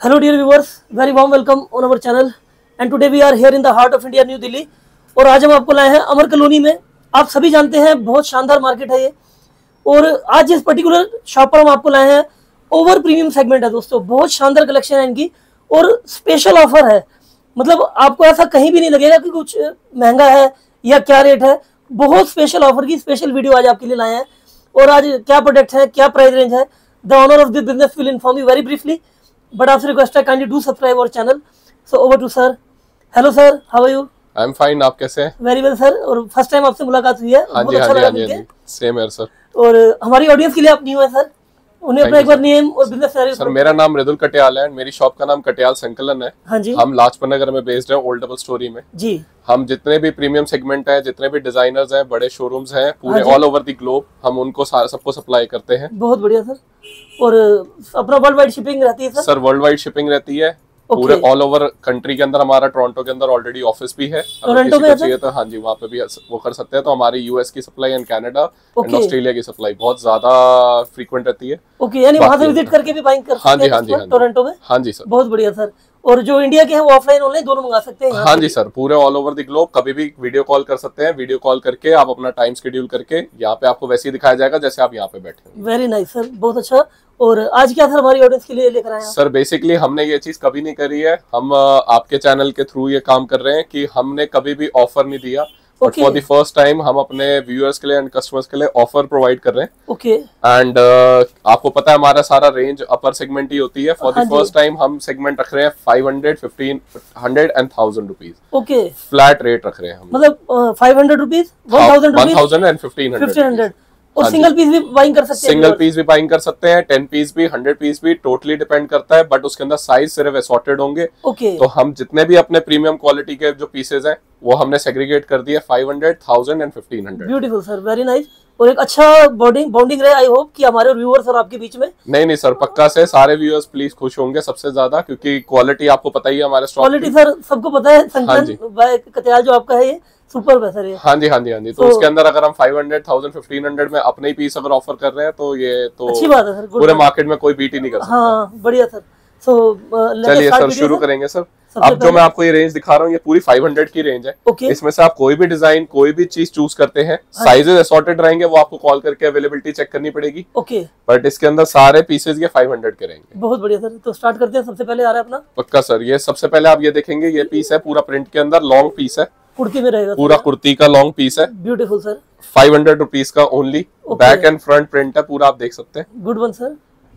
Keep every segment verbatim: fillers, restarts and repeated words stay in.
Hello dear viewers, very warm welcome on our channel and today we are here in the heart of India, new Delhi. और आज हम आपको लाए हैं अमर colony में। आप सभी जानते हैं बहुत शानदार मार्केट है ये। और आज जिस पर्टिकुलर शॉप पर हम आपको लाए हैं ओवर प्रीमियम सेगमेंट है दोस्तों, बहुत शानदार कलेक्शन है इनकी और स्पेशल ऑफर है। मतलब आपको ऐसा कहीं भी नहीं लगेगा कि कुछ महंगा है या क्या रेट है। बहुत स्पेशल ऑफर की स्पेशल वीडियो आज आपके लिए लाए हैं। और आज क्या प्रोडक्ट है, क्या प्राइस रेंज है, the owner of this business will inform you very briefly, but आपसे रिक्वेस्ट है kindly do subscribe our channel. So over to sir. Hello sir, how are you? I am fine, आप कैसे हैं? Very well sir. और first time आपसे मुलाकात हुई है, हाँ बहुत जी, अच्छा हाँ लगा जी, मिलके। हाँ जी, सेम है सर। और हमारी ऑडियंस के लिए आप न्यू है सर, उन्हें अपना एक बार नेम और बिजनेस सर, सर मेरा नाम मृदुल कटियाल है, मेरी शॉप का नाम कटियाल संकलन है। हाँ जी। हम लाजपत नगर में बेस्ड है, ओल्ड डबल स्टोरी में जी। हम जितने भी प्रीमियम सेगमेंट है, जितने भी डिजाइनर्स हैं, बड़े शोरूम्स हैं पूरे ऑल ओवर द ग्लोब, हम उनको सबको सप्लाई करते हैं। बहुत बढ़िया सर। और अपना वर्ल्ड वाइड शिपिंग रहती है sir? Sir world wide shipping रहती है पूरे ऑल ओवर कंट्री के अंदर। हमारा टोरंटो के अंदर ऑलरेडी ऑफिस भी है, अगर किसी को चाहिए तो हाँ जी वहाँ पे भी वो कर सकते हैं। तो हमारी यूएस की supply and Canada and Australia की सप्लाई बहुत ज्यादा फ्रीक्वेंट रहती है। ओके, यानी वहाँ से विजिट करके भी बाइंग कर सकते हैं? हाँ जी, हाँ जी, टोरंटो में। हाँ जी सर, बहुत बढ़िया सर। और जो इंडिया के हैं वो ऑफलाइन ऑनलाइन दोनों मंगा सकते हैं? हाँ जी सर, पूरे ऑल ओवर द ग्लोब कभी भी वीडियो कॉल कर सकते हैं। वीडियो कॉल करके आप अपना टाइम शेड्यूल करके यहाँ पे आपको वैसे ही दिखाया जाएगा जैसे आप यहाँ पे बैठे हैं। वेरी नाइस सर, बहुत अच्छा। और आज क्या सर हमारी ऑडियंस के लिए लेकर आए हैं? सर बेसिकली हमने ये चीज कभी नहीं करी है, हम आपके चैनल के थ्रू ये काम कर रहे हैं कि हमने कभी भी ऑफर नहीं दिया, but for the first time हम अपने व्यूअर्स के लिए एंड कस्टमर्स के लिए ऑफर प्रोवाइड कर रहे हैं। ओके। एंड uh, आपको पता है हमारा सारा रेंज अपर सेगमेंट ही होती है। फॉर द फर्स्ट टाइम हम सेगमेंट रख रहे हैं five hundred, fifteen hundred and thousand rupees. Okay, flat rate रख रहे हैं हम। मतलब five hundred rupees, one thousand one thousand and fifteen hundred. और सिंगल पीस भी बाइंग कर सकते हैं? सिंगल पीस भी बाइंग कर सकते हैं, टेन पीस भी, हंड्रेड पीस भी, टोटली डिपेंड करता है। बट उसके अंदर साइज सिर्फ असॉर्टेड होंगे। ओके। तो हम जितने भी अपने प्रीमियम क्वालिटी के जो पीसेज हैं वो हमने सेग्रीगेट कर दिए five hundred, thousand and fifteen hundred. Beautiful sir, very nice. और एक अच्छा बॉन्डिंग बॉन्डिंग रहे आई होप कि हमारे व्यूअर्स और आपके बीच में। नहीं नहीं सर, पक्का से सारे व्यूअर्स प्लीज खुश होंगे सबसे ज्यादा, क्योंकि क्वालिटी आपको पता ही है हमारे स्टॉक की। क्वालिटी सर सबको पता है। संकलन कटियाल जो आपका है ये सुपर है सर ये। हाँ जी, हाँ जी, हाँ जी। तो, तो उसके अंदर अगर हम five hundred, thousand, fifteen hundred में अपने ही पीस अगर ऑफर कर रहे हैं तो ये तो अच्छी बात है सर, पूरे मार्केट में कोई बीट ही नहीं कर सकता। हाँ बढ़िया सर। सो चलिए सर शुरू करेंगे सर। अब जो मैं आपको ये रेंज दिखा रहा हूँ ये पूरी फाइव हंड्रेड की रेंज है। okay. इसमें से आप कोई भी डिजाइन, कोई भी चीज चूज करते हैं, साइजेस असॉर्टेड रहेंगे, वो आपको कॉल करके अवेलेबिलिटी चेक करनी पड़ेगी। ओके। बट इसके अंदर सारे पीसेस ये फाइव हंड्रेड के रहेंगे। बहुत बढ़िया सर, तो स्टार्ट करते हैं। सबसे पहले आ रहा है अपना। पक्का सर, ये सबसे पहले आप ये देखेंगे, ये पीस है पूरा प्रिंट के अंदर, लॉन्ग पीस है, कुर्ती में रहेगा, पूरा कुर्ती का लॉन्ग पीस है। Beautiful sir, five hundred rupees का only. Back and front print है पूरा, आप देख सकते हैं। Good one sir.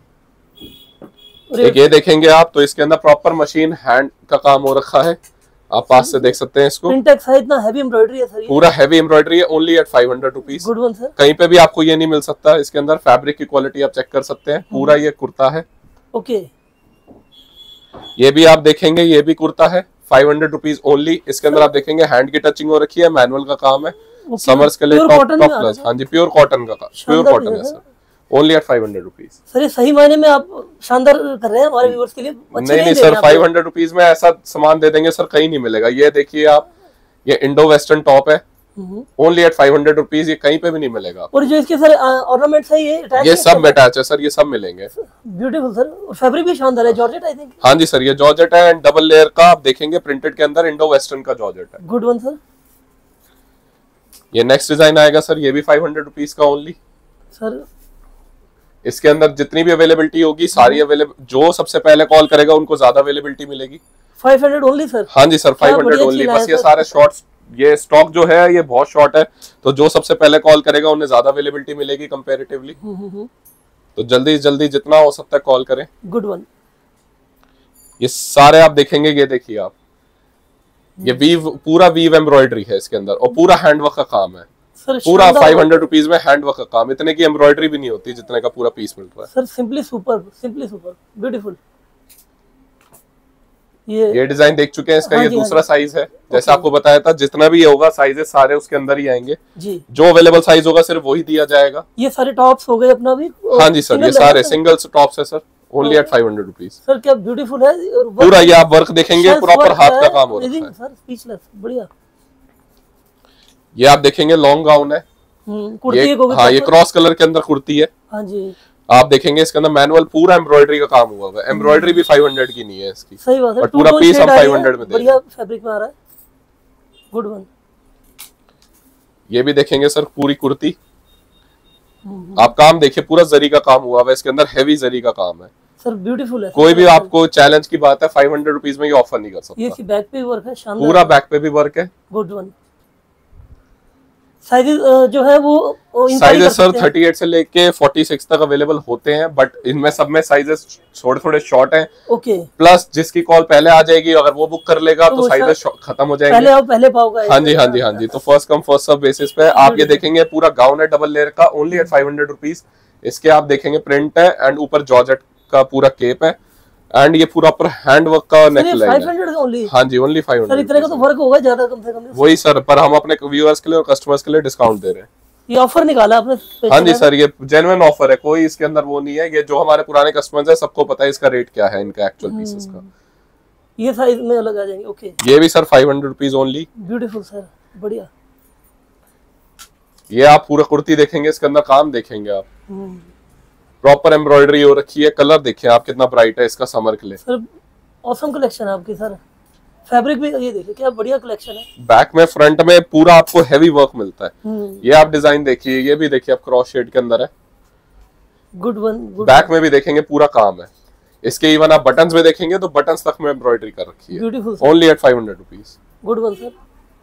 एक ये देखेंगे आप तो इसके अंदर प्रॉपर मशीन हैंड का काम हो रखा है, आप पास से देख सकते हैं इसको। प्रिंटेक्स है, इतना हैवी एम्ब्रॉयडरी है सर ये। पूरा हैवी एम्ब्रॉयडरी है, only at five hundred rupees. Good one sir. कहीं पे भी आपको ये नहीं मिल सकता। इसके अंदर फैब्रिक की क्वालिटी आप चेक कर सकते हैं, पूरा ये कुर्ता है। ओके। ये भी आप देखेंगे, ये भी कुर्ता है, फाइव हंड्रेड रुपीज ओनली। इसके अंदर आप देखेंगे हैंड की टचिंग हो रखी है, मैनुअल का काम है, समर्स के लिए टॉप टॉप क्लास। हाँ जी, प्योर कॉटन का, प्योर कॉटन है sir, only at five hundred rupees. Sir ये सही मायने में आप शानदार कर रहे हैं हमारे व्यूअर्स के लिए। नहीं नहीं सर, फाइव हंड्रेड रुपीज में ऐसा सामान दे देंगे सर, कहीं नहीं मिलेगा। ये देखिए आप, ये इंडो वेस्टर्न टॉप है, only at five hundred rupees, ये कहीं पे भी नहीं मिलेगा। और जो इसके सर ऑर्नामेंट्स है ये अटैच, ये सब अटैच है सर, ये सब मिलेंगे। Beautiful sir. और फैब्रिक भी शानदार है, जॉर्जेट आई थिंक। हाँ जी सर, ये जॉर्जेट है एंड डबल लेयर का आप देखेंगे प्रिंटेड के अंदर, इंडो वेस्टर्न का जॉर्जेट है। Good one sir. ये नेक्स्ट डिजाइन आएगा सर, ये भी फाइव हंड्रेड रुपीज का ओनली सर। इसके अंदर जितनी भी अवेलेबिलिटी होगी सारी अवेलेबल, जो सबसे पहले कॉल करेगा उनको ज्यादा अवेलेबिलिटी मिलेगी। Five hundred only sir? हाँ जी सर, फाइव हंड्रेड ओनली। बस ये सारे शॉर्ट्स, ये स्टॉक जो है ये बहुत शॉर्ट है, तो जो सबसे पहले कॉल करेगा उन्हें ज्यादा अवेलेबिलिटी मिलेगी कंपैरेटिवली। तो जल्दी जल्दी जितना हो सकता है कॉल करें। Good one. ये सारे आप देखेंगे, ये देखिए आप, ये वीव, पूरा वीव एम्ब्रॉयडरी है इसके अंदर और पूरा हैंडवर्क का काम है सर। पूरा फाइव हंड्रेड रुपीज में हैंडवर्क का काम, इतने की एम्ब्रॉयडरी भी नहीं होती जितने का पूरा पीस मिल रहा है sir. Simply super, simply super, beautiful. ये ये डिजाइन देख चुके हैं इसका। हाँ ये दूसरा साइज है, जैसे आपको बताया था, जितना भी ये होगा साइजेस सारे उसके अंदर ही आएंगे जी। जो अवेलेबल साइज होगा सिर्फ वही दिया जाएगा। ये सारे टॉप्स हो गए अपना भी? हाँ जी सर, ये सारे सिंगल टॉप्स है sir, only at five hundred rupees. Sir क्या ब्यूटीफुल है पूरा, ये आप वर्क देखेंगे, प्रॉपर हाथ का काम हो रहा है सर, स्पीचलेस, बढ़िया। ये आप देखेंगे लॉन्ग गाउन है, कुर्ती ये, हाँ ये क्रॉस कलर के अंदर कुर्ती है। हाँ जी। आप देखेंगे इसके अंदर मैनुअल पूरा एम्ब्रॉयडरी का काम हुआ हुआ है। एम्ब्रॉयडरी भी फाइव हंड्रेड की नहीं है इसकी, सही बात है, और पूरा पीस हम फाइव हंड्रेड में दे बढ़िया फैब्रिक में आ रहा है। Good one. ये भी देखेंगे सर पूरी कुर्ती, आप काम देखिए पूरा जरी का काम हुआ हुआ है इसके अंदर, हैवी जरी का काम है सर, ब्यूटीफुल है। कोई भी आपको चैलेंज की बात है फाइव हंड्रेड रुपीज में ये ऑफर नहीं कर सकता। ये बैक पे भी वर्क है, शानदार, पूरा बैक पे भी वर्क है। Good one. साइजेस जो है वो साइजेस सर थर्टी एट से लेके फोर्टी सिक्स तक अवेलेबल होते हैं, बट इनमें सब में साइजेस थोड़े थोड़े शॉर्ट हैं। ओके। प्लस जिसकी कॉल पहले आ जाएगी, अगर वो बुक कर लेगा तो, तो साइजेस खत्म हो जाएंगे। पहले आओ पहले पाओगा। हाँ जी हाँ जी हाँ जी। तो first come first serve basis पे आप ये देखेंगे पूरा गाउन है डबल लेयर का, only at five hundred rupees. इसके आप देखेंगे प्रिंट है एंड ऊपर जॉर्जेट का पूरा केप है एंड ये पूरा पर हैंड वर्क का नेक लाइन है। Five hundred only? हाँ जी ओनली फाइव हंड्रेड। सर इतने का तो फर्क होगा ज्यादा कम से कम। वही सर, पर हम अपने व्यूअर्स के लिए और कस्टमर्स के लिए डिस्काउंट दे रहे हैं। ये ऑफर निकाला आपने? हाँ जी सर, ये जेन्युइन ऑफर है, कोई इसके अंदर वो नहीं है। ये जो हमारे पुराने कस्टमर्स है सबको पता है इसका रेट क्या है इनका एक्चुअल पीसेस का। ये साइज में अलग आ जाएंगे। ओके। ये भी sir five hundred rupees only. Beautiful sir, बढ़िया। ये आप पूरा कुर्ती देखेंगे, इसके अंदर काम देखेंगे आप, प्रॉपर एम्ब्रॉयडरी हो रखी है। कलर देखिए आप कितना ब्राइट है इसका समर के लिए। सर ऑसम कलेक्शन है आपकी सर, फैब्रिक भी ये देखिए क्या बढ़िया कलेक्शन है। बैक में फ्रंट में पूरा आपको हैवी वर्क मिलता है। ये आप डिजाइन देखिए, ये भी देखिए आप क्रॉस शेड के अंदर है। Good one. बैक में भी देखेंगे पूरा काम है इसके। इवन आप बटन्स में देखेंगे तो बटन्स तक में एम्ब्रॉयडरी कर रखी है। Beautiful, only at five hundred rupees. Good one sir.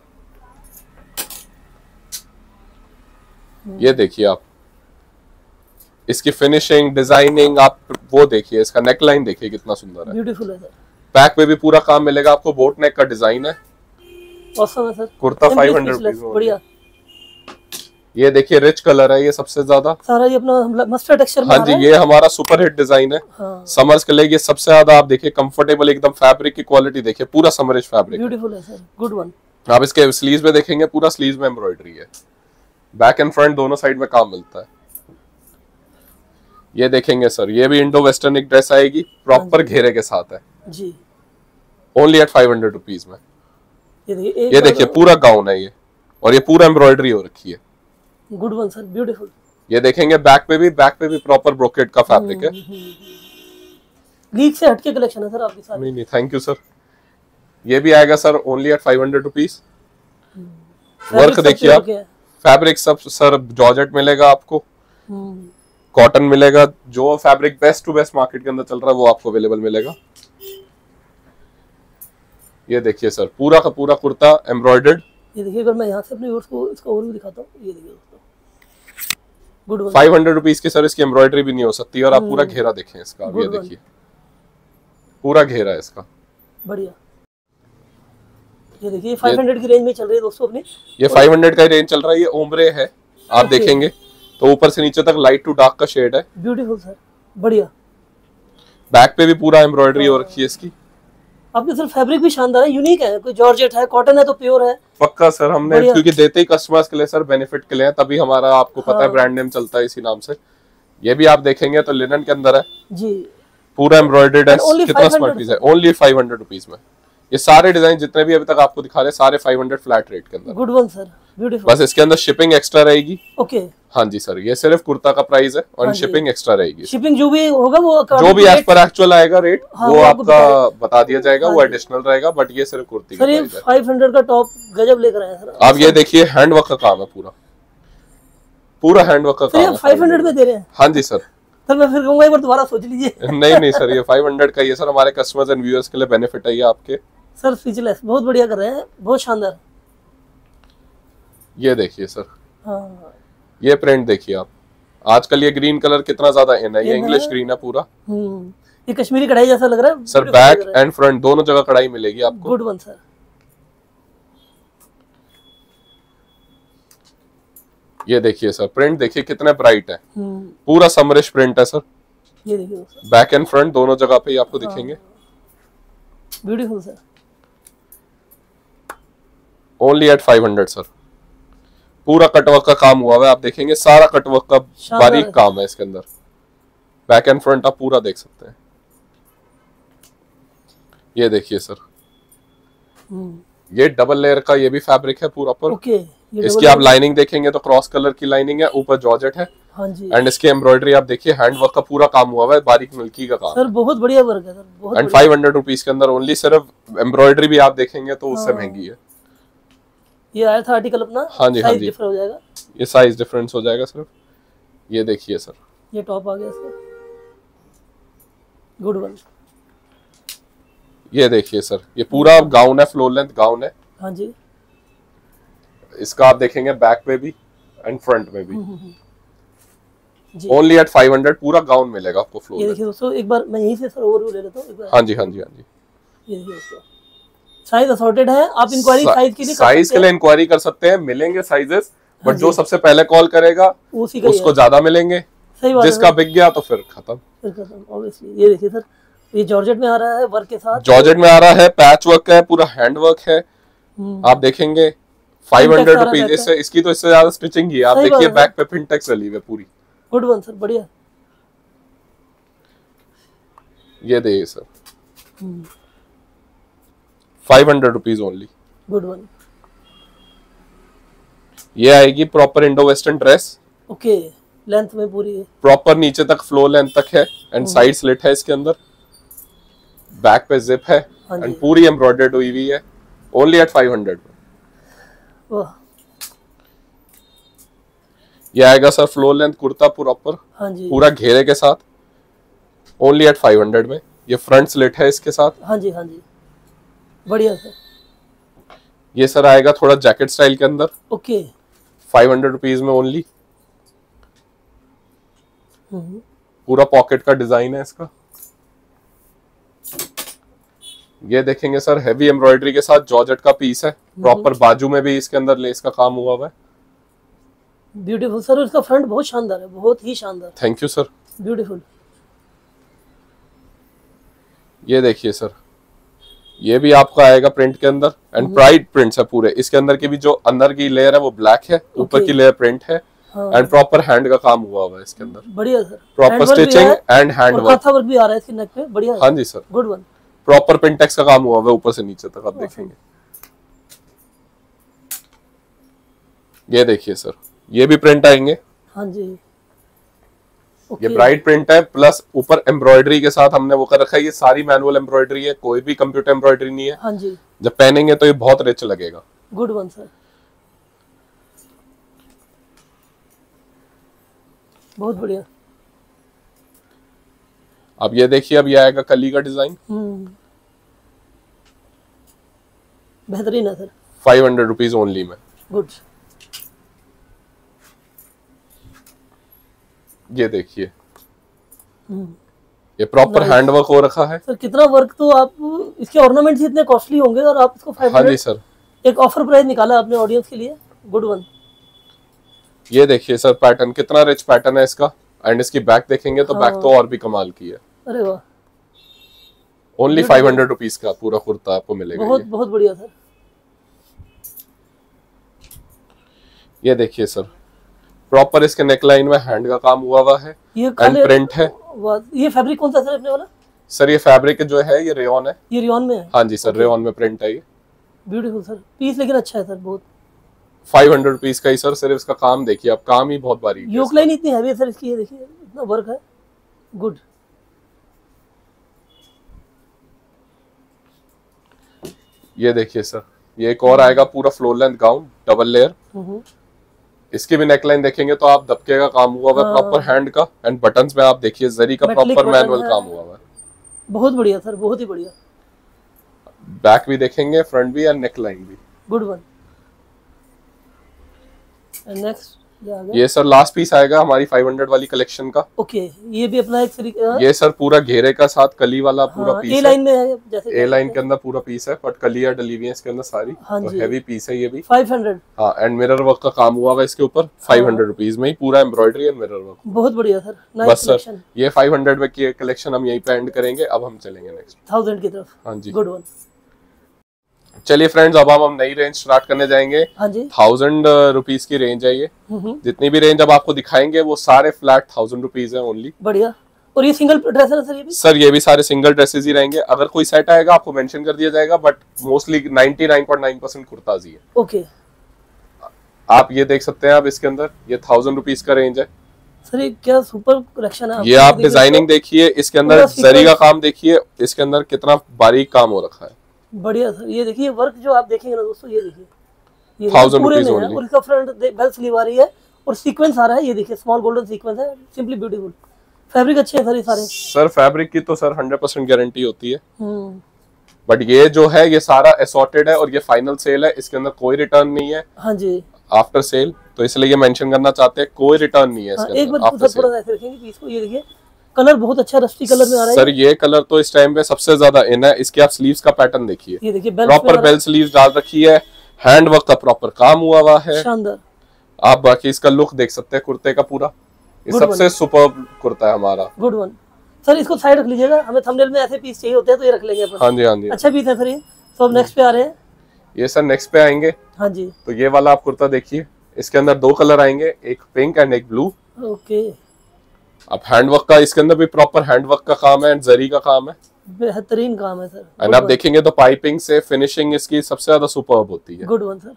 ये देखिए आप इसकी फिनिशिंग डिजाइनिंग, आप वो देखिए, इसका नेक लाइन देखिए कितना सुंदर है। ब्यूटीफुल है सर। बैक पे भी पूरा काम मिलेगा आपको, बोट नेक का डिजाइन है। ऑसम है sir. Kurta five hundred rupees में बढ़िया। ये देखिए रिच कलर है ये सबसे ज्यादा, सारा ये अपना मस्टर्ड टेक्सचर में। हाँ जी, ये हमारा सुपर हिट डिजाइन है। हाँ। समर्स के लिए ये सबसे ज्यादा आप देखिए कंफर्टेबल, एकदम फैब्रिक की क्वालिटी देखिए, पूरा समरिश फैब्रिक। ब्यूटीफुल है सर, गुड वन। आप इसके स्लीव्स में देखेंगे पूरा स्लीव्स में एम्ब्रॉयडरी है, बैक एंड फ्रंट दोनों साइड में काम मिलता है। ये देखेंगे सर, ये भी इंडो वेस्टर्न एक ड्रेस आएगी, प्रॉपर घेरे के साथ है जी, only at five hundred rupees में। ये देखिए, ये देखिए पूरा गाउन है ये, और ये पूरा एम्ब्रॉयडरी हो रखी है। Good one sir, beautiful. ये देखेंगे बैक पे भी, बैक पे भी प्रॉपर ब्रोकेट का फैब्रिक है। लीक से हटके कलेक्शन है सर आपके साथ। नहीं नहीं, थैंक यू सर। ये भी आएगा sir only at five hundred rupees. Work देखिए आप, फैब्रिक सब सर जॉर्जेट मिलेगा आपको, कॉटन मिलेगा, जो fabric best to best market के अंदर चल रहा है वो आपको अवेलेबल मिलेगा। ये देखिए सर पूरा का पूरा कुर्ता एम्ब्रॉयडर्ड। ये देखिए, अगर मैं यहाँ से अपने व्यूअर्स को इसका और भी दिखाता हूँ, ये देखिए दोस्तों, good one. Five hundred rupees की सर इसकी एम्ब्रॉयडरी भी नहीं हो सकती। और आप पूरा घेरा देखें इसका, ये देखिए पूरा घेरा है इसका, बढ़िया। ये देखिए फाइव हंड्रेड की रेंज में चल रही है दोस्तों अपनी। ये फाइव हंड्रेड का रेंज चल रहा है। ये ओम्ब्रे है, आप देखेंगे तो ऊपर से नीचे तक लाइट टू डार्क का शेड है। ब्यूटीफुल सर, बढ़िया। बैक पे भी पूरा एम्ब्रॉयडरी हो रखी है इसकी। आपके सर फैब्रिक भी शानदार है, यूनिक है, कोई जॉर्जेट है, कॉटन है तो प्योर है। पक्का सर, हमने क्योंकि देते ही कस्टमर्स के लिए सर, बेनिफिट के लिए, तभी हमारा आपको हाँ। पता है ब्रांड नेम चलता है इसी नाम से। ये भी आप देखेंगे तो लिनन के अंदर है जी, पूरा एम्ब्रॉयडर्ड है। कितना स्मार्ट पीस है, ओनली फाइव हंड्रेड रुपीज में। ये सारे डिजाइन जितने भी अभी तक आपको दिखा रहे सारे फाइव हंड्रेड फ्लैट रेट के अंदर। Good one sir, beautiful. बस इसके अंदर शिपिंग एक्स्ट्रा रहेगी। ओके हाँ जी सर, ये सिर्फ कुर्ता का प्राइस है और शिपिंग एक्स्ट्रा रहेगी। शिपिंग जो भी होगा वो जो भी एज पर एक्चुअल आएगा रेट हाँ, वो आपका बता दिया जाएगा, वो एडिशनल रहेगा, बट ये सिर्फ कुर्ती का प्राइस है। फाइव हंड्रेड का टॉप गजब लेकर आए सर। आप ये देखिए हैंडवर्क का काम है, पूरा पूरा हैंडवर्क का काम है। फाइव हंड्रेड में दे रहे हैं? हाँ जी सर। सर मैं फिर कहूंगा एक बार दोबारा सोच लीजिए। नहीं नहीं सर, ये फाइव हंड्रेड का ये सर हमारे कस्टमर्स एंड व्यूअर्स के लिए बेनिफिट है ये आपके। सर स्पीचलेस, बहुत बढ़िया कर रहे हैं, बहुत शानदार। ये देखिए सर हाँ। ये प्रिंट देखिए आप, आजकल ये ग्रीन कलर कितना ज्यादा इन है, ये इंग्लिश ग्रीन है पूरा। ये कश्मीरी कढ़ाई जैसा लग रहा है सर। बैक एंड फ्रंट दोनों जगह कढ़ाई मिलेगी आपको। Good one sir. ये देखिए सर प्रिंट देखिए कितने ब्राइट है, पूरा समरिश प्रिंट है सर। ये देखिए बैक एंड फ्रंट दोनों जगह पे आपको हाँ। दिखेंगे। Beautiful sir, only at five hundred sir. पूरा कटवर्क का काम हुआ है, आप देखेंगे सारा कटवर्क का बारीक काम है इसके अंदर। बैक एंड फ्रंट आप पूरा देख सकते हैं। ये देखिए सर, ये डबल लेयर का ये भी फैब्रिक है पूरा पर। ओके। इसकी आप लाइनिंग देखेंगे तो क्रॉस कलर की लाइनिंग है, ऊपर जॉर्जेट है हाँ जी। एंड इसके एम्ब्रॉयडरी आप देखिए, हैंड वर्क का पूरा काम हुआ हुआ है, बारीक मिल्की का काम सर, बहुत बढ़िया वर्क है सर, बहुत। एंड फाइव हंड्रेड रुपीज के अंदर ओनली। सिर्फ एम्ब्रॉयडरी भी आप देखेंगे तो उससे महंगी है। ये आया था आर्टिकल अपना। हाँ जी, हाँ जी, डिफर हो जाएगा, ये साइज डिफरेंस हो जाएगा सिर्फ। ये देखिए सर, ये टॉप आ गया सर, गुड वन। ये देखिए सर, ये पूरा गाउन है, फ्लोर लेंथ गाउन है। हाँ जी। इसका आप देखेंगे बैक पे भी एंड फ्रंट में भी ओनली एट फाइव हंड्रेड पूरा गाउन मिलेगा आपको फ्लोर। ये देखिए दोस्तों, एक बार मैं यहीं से सर ओवरव्यू ले लेता हूं एक बार। हाँ जी, हाँ जी, हाँ जी। ये देखिए दोस्तों, साइज असॉर्टेड है, आप इंक्वायरी साइज के लिए साइज के लिए इंक्वायरी कर सकते हैं, मिलेंगे साइजेस, बट जो सबसे पहले कॉल करेगा उसको ज्यादा मिलेंगे। सही बात, जिसका बिक गया तो फिर खत्म, फिर खत्म ऑब्वियसली। ये देखिए सर, ये जॉर्जेट में आ रहा है वर्क के साथ, जॉर्जेट में आ रहा है, पैच वर्क है, पूरा हैंड वर्क है। आप देखेंगे फाइव हंड्रेड रुपीज। इससे इसकी तो इससे ज्यादा स्टिचिंग ही है। आप देखिए बैक पे फिनटेक्स चली हुई है पूरी। गुड वन सर, बढ़िया। ये देखिए sir, five hundred rupees only, good one. ये आएगी proper Indo western dress. Okay, length में पूरी है, प्रॉपर नीचे तक फ्लोर लेंथ तक है एंड साइड स्लिट है इसके अंदर। बैक पे जिप है एंड पूरी एम्ब्रॉयडर्ड हुई हुई है, ओनली एट फाइव हंड्रेड। ये आएगा sir floor length kurta proper, हाँ जी, पूरा घेरे के साथ, ओनली एट फाइव हंड्रेड में। ये फ्रंट स्लिट है इसके साथ। हाँ जी, हाँ जी, बढ़िया सर। ये सर आएगा थोड़ा जैकेट स्टाइल के अंदर। ओके, फाइव हंड्रेड रुपीज में ओनली। पूरा पॉकेट का डिजाइन है इसका। ये देखेंगे सर, हेवी एम्ब्रॉयडरी के साथ जॉर्जेट का पीस है, प्रॉपर बाजू में भी इसके अंदर लेस का काम हुआ हुआ है। ब्यूटीफुल सर, इसका फ्रंट बहुत शानदार है, बहुत ही शानदार। Thank you sir, beautiful. ये देखिए सर, ये भी आपका आएगा प्रिंट के अंदर एंड प्राइड प्रिंट्स है पूरे। इसके अंदर की भी जो अंदर की लेयर है वो ब्लैक है, ऊपर की लेयर प्रिंट है एंड प्रॉपर हैंड का काम हुआ हुआ है इसके अंदर। बढ़िया sir, proper stitching and hand work, kantha work भी आ रहा है इसके नेक पे, बढ़िया। हाँ जी sir, good one. Proper pintucks का काम हुआ हुआ है ऊपर से नीचे तक, आप देखेंगे। ये देखिए सर, ये भी प्रिंट आएंगे। हाँ जी, ये ब्राइट प्रिंट है, प्लस ऊपर एम्ब्रॉयडरी के साथ हमने वो कर रखा है। ये सारी मैनुअल एम्ब्रॉयडरी है, कोई भी कंप्यूटर एम्ब्रॉयडरी नहीं है। हाँ जी, जब पहनेंगे तो ये बहुत रिच लगेगा। गुड वन सर, बहुत बढ़िया। अब ये देखिए, अब ये आएगा कली का डिजाइन, बेहतरीन है sir, five hundred rupees only में। गुड। ये देखिए, ये प्रॉपर हैंड वर्क हो रखा है सर। कितना वर्क, तो आप इसके ऑर्नामेंट्स इतने कॉस्टली होंगे और आप इसको फाइव हंड्रेड। हाँ जी सर, एक ऑफर प्राइस निकाला आपने ऑडियंस के लिए, गुड वन। ये देखिए सर, पैटर्न कितना रिच पैटर्न है इसका एंड इसकी बैक देखेंगे तो हाँ। बैक तो और भी कमाल की है। अरे वाह, ओनली फाइव हंड्रेड रुपीज का पूरा कुर्ता आपको मिलेगा। बहुत बहुत बढ़िया सर। ये देखिए सर, प्रॉपर इसके नेकलाइन में हैंड का काम हुआ हुआ है एंड प्रिंट है। ये फैब्रिक कौन सा सर अपने वाला? सर ये फैब्रिक जो है ये रेयॉन है। ये रेयॉन में है? हाँ जी सर, रेयॉन में प्रिंट है ये। ब्यूटीफुल सर, पीस लेकिन अच्छा है सर, बहुत। फाइव हंड्रेड रुपीज का ही सर, सिर्फ इसका काम देखिए आप, काम ही बहुत बारीक है। योक लाइन इतनी हैवी है सर इसकी, ये देखिए इतना वर्क है, गुड। ये देखिए सर, ये एक और आएगा पूरा floor length gown, double layer. इसकी भी नेकलाइन देखेंगे तो आप दबके का काम हुआ हुआ है प्रॉपर हैंड का एंड बटन्स में आप देखिए जरी का प्रॉपर मैनुअल काम हुआ हुआ है। बहुत बढ़िया सर, बहुत ही बढ़िया। बैक भी देखेंगे, फ्रंट भी एंड नेकलाइन भी, गुड वन। एंड नेक्स्ट ये सर लास्ट पीस आएगा हमारी फाइव हंड्रेड वाली कलेक्शन का। ओके, ये भी अपना एक तरीका। ये सर पूरा घेरे का साथ कली वाला पूरा हाँ, पीस ए लाइन में है, जैसे ए लाइन के अंदर पूरा पीस है, बट कलियां डली हुई है इसके अंदर सारी। हाँ तो हैवी पीस है ये भी, फाइव हंड्रेड। हाँ, एंड मिरर वर्क का काम हुआ हुआ इसके ऊपर, फाइव हंड्रेड रुपीज में ही पूरा एम्ब्रॉयडरी एंड मिरर वर्क। बहुत बढ़िया सर, बस सर ये फाइव हंड्रेड में की कलेक्शन हम यहीं पे एंड करेंगे। अब हम चलेंगे नेक्स्ट थाउजेंड की तरफ। हाँ जी, गुड वन। चलिए फ्रेंड्स, अब हम हम नई रेंज स्टार्ट करने जाएंगे। हाँ जी, थाउजेंड रुपीज की रेंज है ये। जितनी भी रेंज अब आपको दिखाएंगे वो सारे फ्लैट थाउजेंड रुपीज है ओनली। बढ़िया। और ये सिंगल ड्रेस है सर? ये भी सर ये भी सारे सिंगल ड्रेसेस ही रहेंगे। अगर कोई सेट आएगा आपको मेंशन कर दिया जाएगा, but mostly ninety nine point nine percent kurtas ही है। ओके, आप ये देख सकते हैं, आप इसके अंदर ये थाउजेंड रुपीज का रेंज है। सर ये क्या सुपर कलेक्शन है। ये आप डिजाइनिंग देखिए, इसके अंदर जरी का काम देखिए, इसके अंदर कितना बारीक काम हो रखा है। बढ़िया सर, ये देखिए वर्क जो आप देखेंगे ना दोस्तों, ये देखिए ये थाउजेंड पूरे रुपीज में है ओनली। और इसका फ्रंट बेल स्लीव आ रही है और सीक्वेंस आ रहा है, ये देखिए स्मॉल गोल्डन सीक्वेंस है, सिंपली ब्यूटीफुल। फैब्रिक अच्छे हैं सर ये सारे। सर फैब्रिक की तो सर हंड्रेड परसेंट गारंटी होती है, हम्म बट ये जो है ये सारा असॉर्टेड है और ये फाइनल सेल है, इसके अंदर कोई रिटर्न नहीं है हाँ जी आफ्टर सेल, तो इसलिए ये मेंशन करना चाहते हैं कोई रिटर्न नहीं है हाँ, इसके एक अंदर बार आफ्टर थोड़ा सा ऐसे रखेंगे पीस को, ये देखिए कलर बहुत अच्छा रस्टी कलर में आ रहा है सर। ये कलर तो इस टाइम पे सबसे ज्यादा इन है। इसके आप स्लीव्स का पैटर्न देखिए, ये देखिए बेल्ट प्रॉपर बेल स्लीव्स डाल रखी है, हैंड वर्क का प्रॉपर काम हुआ हुआ है, शानदार। आप बाकी इसका लुक देख सकते हैं कुर्ते का पूरा, ये सबसे सुपर्ब कुर्ता है हमारा। गुड वन सर, इसको साइड रख लीजिएगा, हमें थंबनेल में ऐसे पीस चाहिए होते हैं तो ये रख लेंगे अपन। हाँ जी हाँ जी, अच्छा पीस है सर ये। तो अब नेक्स्ट पे आ रहे हैं। ये सर नेक्स्ट पे आएंगे। हाँ जी, तो ये वाला आप कुर्ता देखिए, इसके अंदर दो कलर आएंगे, एक पिंक एंड एक ब्लू। ओके, अब हैंडवर्क का इसके अंदर भी प्रॉपर हैंडवर्क का काम है एंड जरी का काम है, बेहतरीन काम है सर। एंड आप देखेंगे तो पाइपिंग से फिनिशिंग इसकी सबसे ज्यादा सुपर्ब होती है। Good one sir,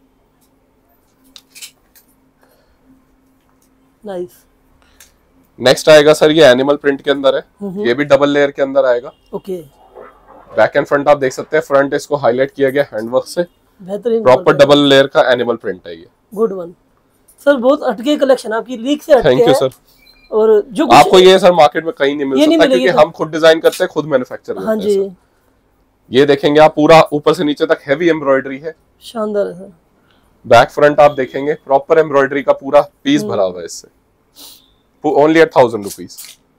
nice. Next आएगा सर, ये एनिमल प्रिंट के अंदर है, ये भी डबल लेयर के अंदर आएगा। ओके, बैक एंड फ्रंट आप देख सकते हैं, फ्रंट इसको हाईलाइट किया गया हैंडवर्क से, बेहतरीन प्रॉपर डबल लेयर का एनिमल प्रिंट है ये। गुड वन सर, बहुत हटके कलेक्शन आपकी, लीक से हटके थैंक यू सर। और जो आपको ये सर मार्केट में कहीं नहीं मिल ये नहीं सकता, क्योंकि तो। हम खुद डिजाइन करते हैं, खुद मैन्युफैक्चर करते हाँ हैं जी, सर। ये देखेंगे आप, पूरा ऊपर से नीचे तक हैवी एम्ब्रॉयडरी है, शानदार है सर। बैक फ्रंट आप देखेंगे प्रॉपर एम्ब्रॉयडरी का पूरा पीस भरा हुआ है इससे, ओनली एट थाउजेंड रुपीज।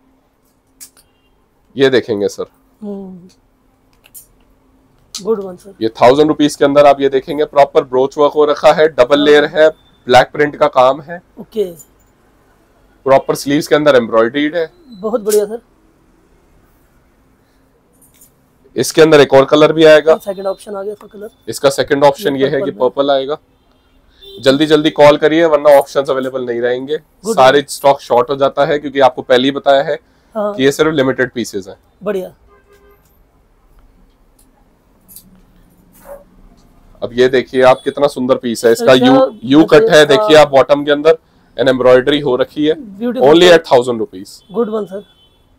ये देखेंगे सर, गुड वन सर, ये थाउजेंड रुपीज के अंदर आप ये देखेंगे प्रॉपर ब्रोच वर्क हो रखा है, डबल लेयर है, ब्लैक प्रिंट का काम है, ओके, प्रॉपर स्लीव्स के अंदर एम्ब्रॉयडरीड है। बहुत बढ़िया सर। इसके अंदर एक और कलर भी आएगा, सेकंड ऑप्शन आ गया इसका कलर। इसका सेकंड ऑप्शन ये है कि पर्पल आएगा। जल्दी जल्दी कॉल करिए वरना ऑप्शंस अवेलेबल नहीं रहेंगे, सारे स्टॉक शॉर्ट हो जाता है, क्योंकि आपको पहले ही बताया है हाँ। कि ये सिर्फ लिमिटेड पीसेस हैं। बढ़िया। अब ये देखिए आप, कितना सुंदर पीस है इसका, यू यू कट है, देखिए आप बॉटम के अंदर एंड एम्ब्रॉयडरी हो रखी है, only eight thousand rupees. Good one sir,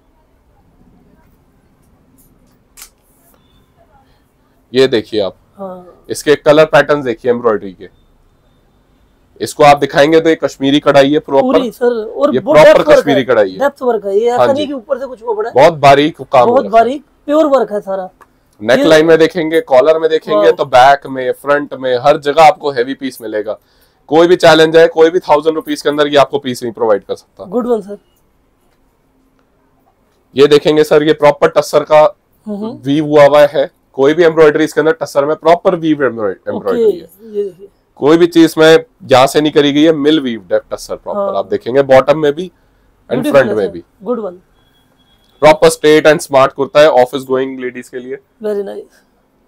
ये देखिए आप, हाँ। इसके कलर पैटर्न देखिए एम्ब्रॉयडरी के, इसको आप दिखाएंगे तो ये कश्मीरी कढ़ाई है प्रॉपर, पूरी सर, और ये प्रॉपर कश्मीरी कढ़ाई है, डेप्थ वर्क है ये, ऐसा नहीं कि ऊपर से कुछ वो बड़ा, बहुत बारीक काम, बहुत बारीक प्योर वर्क है सारा। नेक लाइन में देखेंगे, कॉलर में देखेंगे तो बैक में, फ्रंट में, हर जगह आपको हैवी पीस मिलेगा। कोई भी चैलेंज है, कोई भी थाउजेंड रुपीज के अंदर ये आपको पीस नहीं प्रोवाइड कर सकता। गुड वन सर, ये देखेंगे सर, ये प्रॉपर टस्सर का वीव हुआ हुआ है, कोई भी एम्ब्रॉयडरी इसके अंदर टस्सर में प्रॉपर वीव एम्ब्रॉयडरी है, कोई भी चीज में यहाँ से नहीं करी गई है, मिल वीव टस्सर प्रॉपर। आप देखेंगे बॉटम में भी एंड फ्रंट में भी। Good one, proper straight and smart kurta है ऑफिस गोइंग लेडीज के लिए, वेरी नाइस।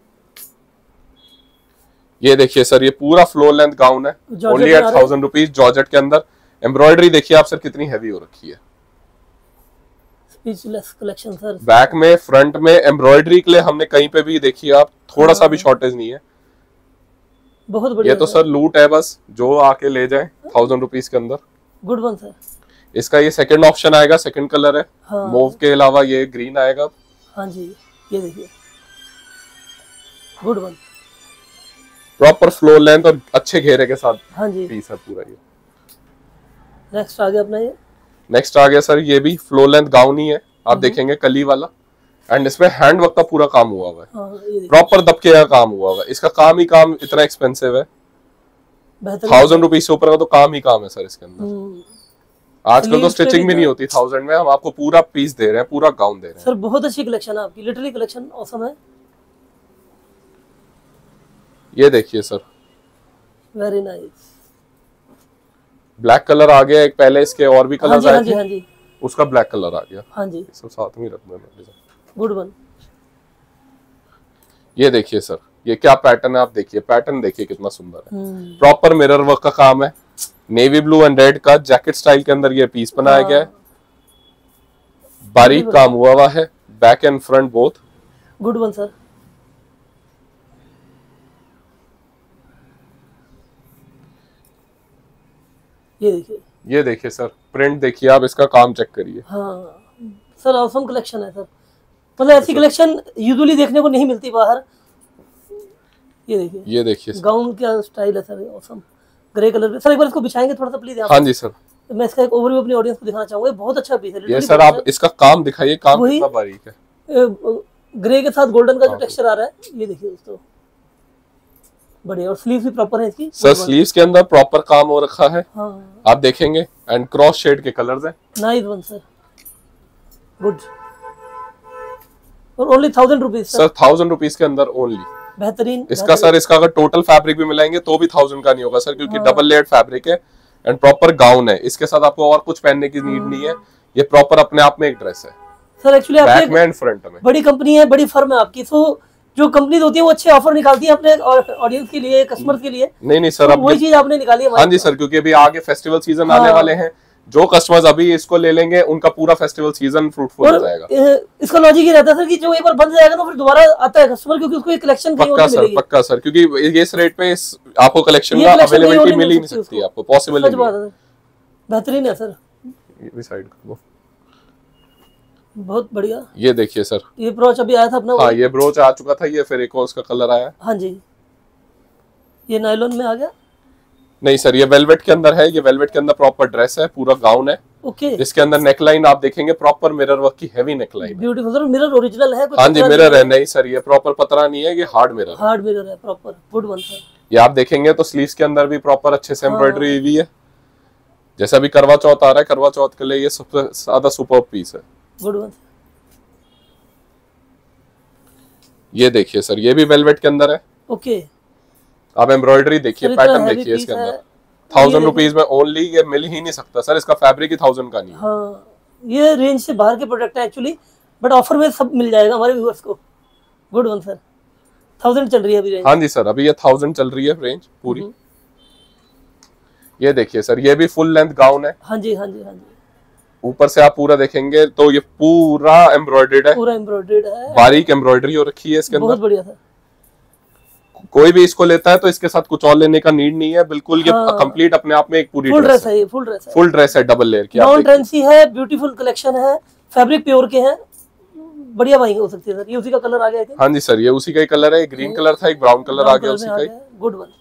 ये देखिए सर, ये पूरा फ्लोर लेंथ गाउन है, only eight thousand rupees, georgette के अंदर। एम्ब्रॉयडरी देखिए आप सर कितनी हैवी हो रखी है, स्पीचलेस कलेक्शन सर। बैक में, फ्रंट में एम्ब्रॉयडरी के लिए हमने कहीं पे भी देखिए आप, थोड़ा सा भी शॉर्टेज नहीं है, बहुत बढ़िया। ये तो सर लूट है बस, जो आके ले जाए थाउजेंड रुपीज के अंदर। गुड वन सर, इसका ये सेकंड ऑप्शन आएगा, सेकंड कलर है, हाँ। मूव के अलावा ये ग्रीन आएगा। हाँ जी, ये देखिए, good one, proper floor length और अच्छे घेरे के साथ हाँ जी पीस है पूरा ये। नेक्स्ट आ गया अपना ये, नेक्स्ट आ गया सर, ये भी फ्लोर लेंथ गाउन ही है, आप देखेंगे कली वाला, एंड इसमें हैंड वर्क का पूरा काम हुआ हुआ है, हाँ, ये देखिए, प्रॉपर दबके का काम हुआ हुआ है। इसका काम ही काम इतना एक्सपेंसिव है, थाउजेंड रुपीज से ऊपर का तो काम ही काम है सर इसके अंदर। आजकल तो स्टिचिंग भी नहीं होती थाउजेंड में, हम आपको पूरा पीस दे रहे हैं, पूरा गाउन दे रहे हैं सर। बहुत अच्छी कलेक्शन है आपकी, लिटरली कलेक्शन ऑसम है। ये देखिए sir, very nice, black colour आ गया एक, पहले इसके और भी हाँ कलर जी, आए हाँ जी, थे, हाँ जी, उसका ब्लैक कलर आ गया, हाँ जी, सब साथ में रख देना। गुड वन, ये देखिए सर, ये क्या पैटर्न है, आप देखिए पैटर्न देखिए कितना सुंदर है, प्रॉपर मिरर वर्क का काम है, नेवी ब्लू एंड रेड का जैकेट स्टाइल के अंदर ये पीस बनाया गया है, बारीक काम हुआ हुआ है, back and front both. Good one sir, ये देखिए, ये देखिए सर, प्रिंट देखिए आप, इसका काम चेक करिए। हाँ सर, ऑसम कलेक्शन है सर, मतलब ऐसी कलेक्शन यूजुअली देखने को नहीं मिलती बाहर। ये देखिए, ये देखिए गाउन क्या स्टाइल है सर, ऑसम ग्रे कलर में। सर एक बार इसको बिछाएंगे थोड़ा सा प्लीज? हाँ जी सर, मैं इसका एक ओवरव्यू अपनी ऑडियंस को दिखाना चाहूंगा। बहुत अच्छा पीस है ये सर। आप इसका काम दिखाइए, काम कितना बारीक है, ग्रे के साथ गोल्डन का जो टेक्सचर आ रहा है, ये देखिए दोस्तों, बढ़िया। और स्लीव्स भी प्रॉपर है इसकी सर, स्लीव्स के अंदर प्रॉपर काम हो रखा है। हाँ, आप देखेंगे, एंड क्रॉस शेड के कलर्स हैं। Nice one sir, good. और only thousand rupees sir, thousand rupees के अंदर ओनली, बेहतरीन। इसका सर, इसका अगर टोटल फैब्रिक भी मिलाएंगे तो भी थाउजेंड का नहीं होगा सर, क्योंकि डबल लेयर्ड फैब्रिक है एंड प्रॉपर गाउन है। इसके साथ आपको और कुछ पहनने की नीड नहीं है, ये प्रॉपर अपने आप में एक ड्रेस है सर। एक्चुअली बैक में एंड फ्रंट में। बड़ी कंपनी है, बड़ी फर्म है आपकी, तो जो कंपनी होती है वो अच्छे ऑफर निकालती है अपने ऑडियंस के लिए, कस्टमर्स के लिए। नहीं नहीं सर, तो अब वही चीज आपने निकाली है। हाँ जी सर, क्योंकि अभी आगे फेस्टिवल सीजन आने वाले हैं, जो कस्टमर्स अभी इसको ले लेंगे उनका पूरा फेस्टिवल सीजन फ्रूटफुल हो जाएगा। इसका लॉजिक ये रहता है सर कि जो एक बार बंद जाएगा ना, फिर दोबारा आता है कस्टमर, क्योंकि उसको एक कलेक्शन कहीं और नहीं मिलेगी। पक्का सर, क्योंकि इस रेट पे इस आपको कलेक्शन का अवेलेबिलिटी मिल ही नहीं सकती, आपको पॉसिबल नहीं है। बेहतरीन है सर, ये भी साइड कर दो, बहुत बढ़िया। ये देखिए सर, ये ब्रोच अभी आया था अपना। हाँ, ये ब्रोच आ चुका था, ये फिर एक और उसका कलर आया। हाँ जी, ये नायलॉन में आ गया। नहीं सर, ये वेलवेट के अंदर है, ये वेलवेट के अंदर प्रॉपर ड्रेस है, पूरा गाउन है। ओके। इसके अंदर नेकलाइन आप देखेंगे प्रॉपर मिरर वर्क की heavy neckline, beautiful sir. Mirror original है? हाँ जी, मिरर है। नहीं सर, ये प्रॉपर पतरा नहीं है, ये हार्ड मिरर हार्ड मिरर है प्रॉपर, गुड वन सर। ये आप देखेंगे तो स्लीव्स के अंदर भी प्रॉपर अच्छे से एम्ब्रॉयडरी हुई है। जैसा भी करवा चौथ आ रहा है, करवा चौथ के लिए ये सबसे ज्यादा सुपर पीस है, गुड वन। ये देखिए सर, ये भी वेलवेट के अंदर है। ओके। आप एम्ब्रॉयडरी देखिए, पैटर्न देखिए इसके अंदर। थाउजेंड रुपीज में ओनली, ये मिल ही नहीं सकता सर, इसका फैब्रिक ही थाउजेंड का नहीं है। हाँ, ये रेंज से बाहर के प्रोडक्ट है एक्चुअली, बट ऑफर में सब मिल जाएगा हमारे व्यूअर्स को। Good one sir. थाउजेंड चल रही है अभी रेंज? हाँ जी सर, अभी ये थाउजेंड चल रही है रेंज पूरी। ये देखिए सर, ये भी फुल लेंथ गाउन है। हाँ जी हाँ जी हाँ जी। ऊपर से आप पूरा देखेंगे तो ये पूरा एम्ब्रॉयडर्ड है, पूरा एम्ब्रॉयडर्ड है, बारीक एम्ब्रॉयडरी हो रखी है इसके अंदर। बहुत बढ़िया सर। कोई भी इसको लेता है तो इसके साथ कुछ और लेने का नीड नहीं है, बिल्कुल ये कंप्लीट अपने आप में एक पूरी फुल ड्रेस है। ये फुल ड्रेस है, फुल ड्रेस है, डबल लेयर की। नॉन ट्रेंसी है, ब्यूटीफुल कलेक्शन है, फैब्रिक प्योर के हैं, बढ़िया बाइंग हो सकती है सर। ये उसी का कलर आ गया है? हाँ जी सर, ये उसी का ही कलर है। ग्रीन कलर था, एक ब्राउन कलर आ गया उसी का ही। Good one.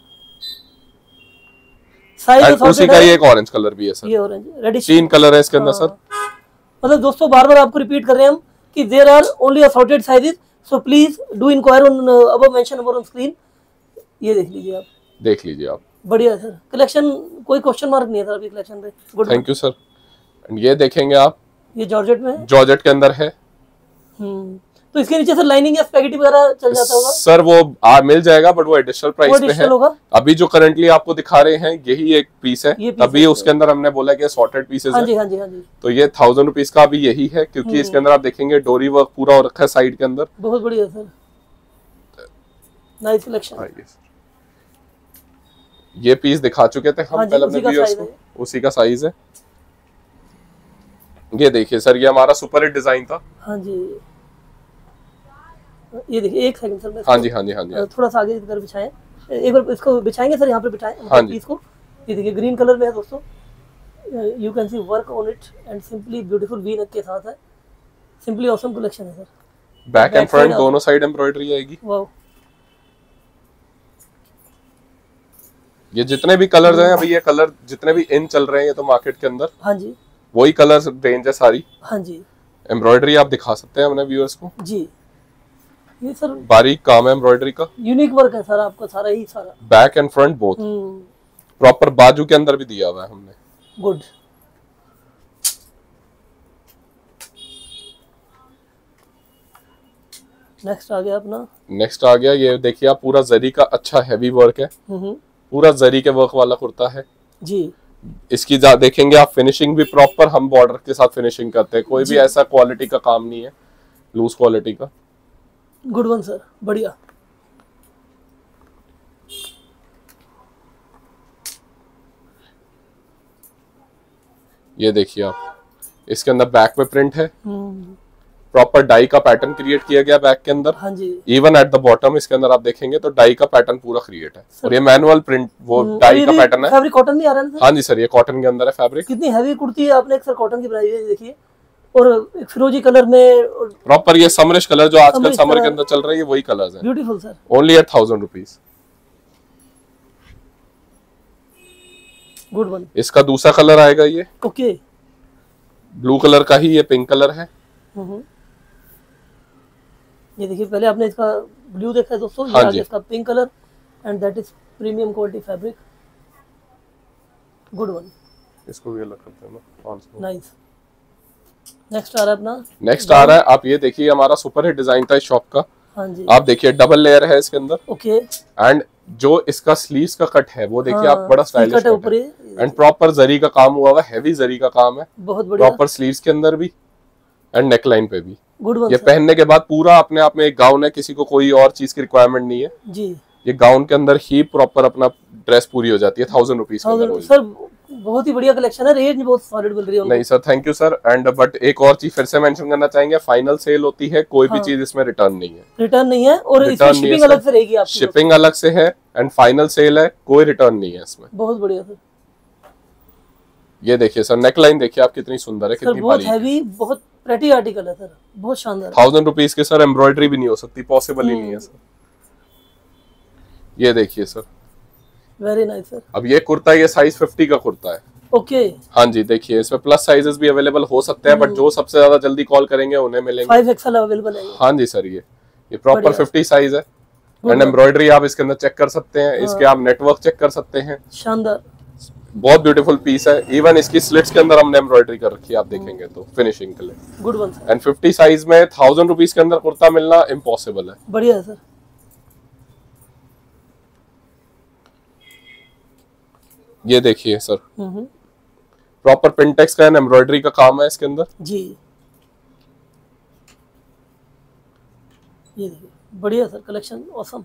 साइज उसी का ही एक ऑरेंज कलर भी है सर। ये ऑरेंज रेडिश, तीन कलर है इसके अंदर सर। मतलब दोस्तों, बार बार आपको रिपीट कर रहे हैं हम कि there are only assorted sizes, so please do inquire on above mentioned number on screen. ये देख लीजिए आप, देख लीजिए आप, बढ़िया सर कलेक्शन, कोई क्वेश्चन मार्क नहीं है सर अभी कलेक्शन पे। Good, thank you sir. ये देखेंगे आप, ये जॉर्जेट में है, जॉर्जेट के अंदर है। हम्म तो इसके नीचे सर लाइनिंग या स्पैगेटी वगैरह चल जाता होगा सर? वो आ, मिल जाएगा, बट वो एडिशनल प्राइस पे है। होगा। अभी जो करंटली आपको दिखा रहे हैं यही एक पीस है, तभी उसके अंदर हमने बोला कि सॉर्टेड पीसेस हाँ जी हाँ जी हाँ जी। तो ये थाउजेंड रुपीज का भी यही है, क्योंकि इसके अंदर आप देखेंगे डोरी वर्क पूरा हो रखा है साइड के अंदर। बहुत बढ़िया सर, नाइस कलेक्शन। ये पीस दिखा चुके थे हम पहले अपने व्यूअर्स को, उसी का साइज है। ये देखिए सर, ये हमारा सुपर हिट डिजाइन था। हाँ जी, ये देखिए, एक सेकंड सर, हाँ जी हाँ जी हाँ जी, थोड़ा सा आगे इधर बिछाएं, एक बार इसको बिछाएंगे सर, यहाँ पे बिछाएं हाँ जी। इसको। ये देखिए ग्रीन कलर में है दोस्तों, you can see work on it and simply beautiful V neck के साथ है, सिंपली ऑसम कलेक्शन है सर। बैक एंड फ्रंट दोनों साइड एम्ब्रॉयडरी आएगी। वाओ, ये जितने भी कलर्स हैं अभी, ये कलर जितने भी इन चल रहे हैं ये तो मार्केट के अंदर, हाँ जी, वही कलर्स रेंज है सारी। हाँ जी, एम्ब्रॉयडरी आप दिखा सकते हैं अपने व्यूअर्स को जी। ये सर बारीक काम है एम्ब्रॉयडरी का, यूनिक वर्क है सर आपका सारा ही सारा, back and front both. Proper बाजू के अंदर भी दिया हुआ है हमने। गुड। नेक्स्ट आ गया अपना, नेक्स्ट आ गया, ये देखिए आप, पूरा जरी का अच्छा हैवी वर्क है, पूरा जरी के वर्क वाला कुर्ता है जी। इसकी देखेंगे आप, फिनिशिंग भी प्रॉपर हम बॉर्डर के साथ फिनिशिंग करते हैं, कोई भी ऐसा क्वालिटी का काम नहीं है लूज क्वालिटी का। गुड वन सर, बढ़िया। ये देखिए आप, इसके अंदर बैक में प्रिंट है, प्रॉपर डाई का पैटर्न क्रिएट किया गया बैक के अंदर। हाँ जी। इवन एट द बॉटम इसके अंदर आप देखेंगे तो डाई का पैटर्न पूरा क्रिएट है और ये मैनुअल प्रिंट वो डाई का पैटर्न है। फैब्रिक कॉटन भी आ रहा है। हाँ जी सर, ये कॉटन के अंदर है फैब्रिक। कितनी हैवी कुर्ती है आपने एक सर कॉटन की बनाई है, देखिए, और एक फिरोजी कलर में प्रॉपर ये समरिश कलर जो आजकल समर के अंदर चल रही है वही कलर्स हैं। Beautiful sir. Only eight thousand rupees. Good one. इसका दूसरा कलर आएगा ये ओके, ब्लू कलर का ही ये पिंक कलर है। ये देखिए, पहले आपने इसका ब्लू देखा है दोस्तों, हाँ ये इसका pink colour and that is premium quality fabric. Good one. इसको भी अलग करते हैं ना। नाइस। नेक्स्ट आ रहा है अपना, नेक्स्ट आ रहा है, आप ये देखिए हमारा सुपर हिट डिजाइन था इस शॉप का। हाँ जी। आप देखिए डबल लेयर है इसके अंदर। ओके। एंड जो इसका स्लीव्स का कट है वो देखिए हाँ, आप, बड़ा स्टाइलिश है ऊपर एंड प्रॉपर जरी का काम हुआ हुआ, हैवी जरी का काम है, बहुत बढ़िया। प्रॉपर स्लीव्स के अंदर भी एंड नेकलाइन पे भी। Good one. ये पहनने के बाद पूरा अपने आप में एक गाउन है, किसी को कोई और चीज की रिक्वायरमेंट नहीं है जी। ये गाउन के अंदर ही प्रॉपर अपना ड्रेस पूरी हो जाती है। थाउजेंड रुपीज सर, बहुत ही बढ़िया कलेक्शन है, रेंज बहुत सॉलिड मिल रही है। नहीं sir, thank you sir. And but एक और चीज फिर से मेंशन करना चाहेंगे, फाइनल सेल होती है, कोई भी चीज इसमें रिटर्न नहीं है। रिटर्न नहीं है और इसमें शिपिंग अलग से रहेगी आपकी। शिपिंग अलग से है एंड फाइनल सेल है, कोई रिटर्न नहीं है इसमें। बहुत बढ़िया सर। ये देखिए सर, नेकलाइन देखिए आप कितनी सुंदर है, कितनी बहुत हैवी, बहुत प्रेटी आर्टिकल है सर, बहुत शानदार। थाउजेंड रुपीज के सर एम्ब्रॉयडरी भी नहीं हो सकती, पॉसिबल ही नहीं है सर। ये देखिए सर, वेरी नाइस सर। अब ये कुर्ता, ये साइज फिफ्टी का कुर्ता है। ओके। हाँ जी, देखिए इसमें प्लस साइजेस भी अवेलेबल हो सकते हैं, बट जो सबसे ज्यादा जल्दी कॉल करेंगे उन्हें मिलेंगे। फाइव एक्सएल अवेलेबल है। हाँ जी सर, ये ये प्रॉपर फिफ्टी साइज है एंड एम्ब्रॉयडरी आप इसके अंदर चेक कर सकते हैं, इसके आप नेटवर्क चेक कर सकते हैं। शानदार, बहुत ब्यूटीफुल पीस है। इवन इसकी स्लिट्स के अंदर हमने एम्ब्रॉयडरी कर रखी है, आप देखेंगे तो फिनिशिंग के लिए। Good one sir. And fifty size में थाउजेंड रुपीज के अंदर कुर्ता मिलना इम्पॉसिबल है। बढ़िया है सर। ये देखिए सर, प्रॉपर पिंटेक्स का एम्ब्रॉयडरी का काम है इसके अंदर जी। ये देखिए, बढ़िया sir collection, awesome,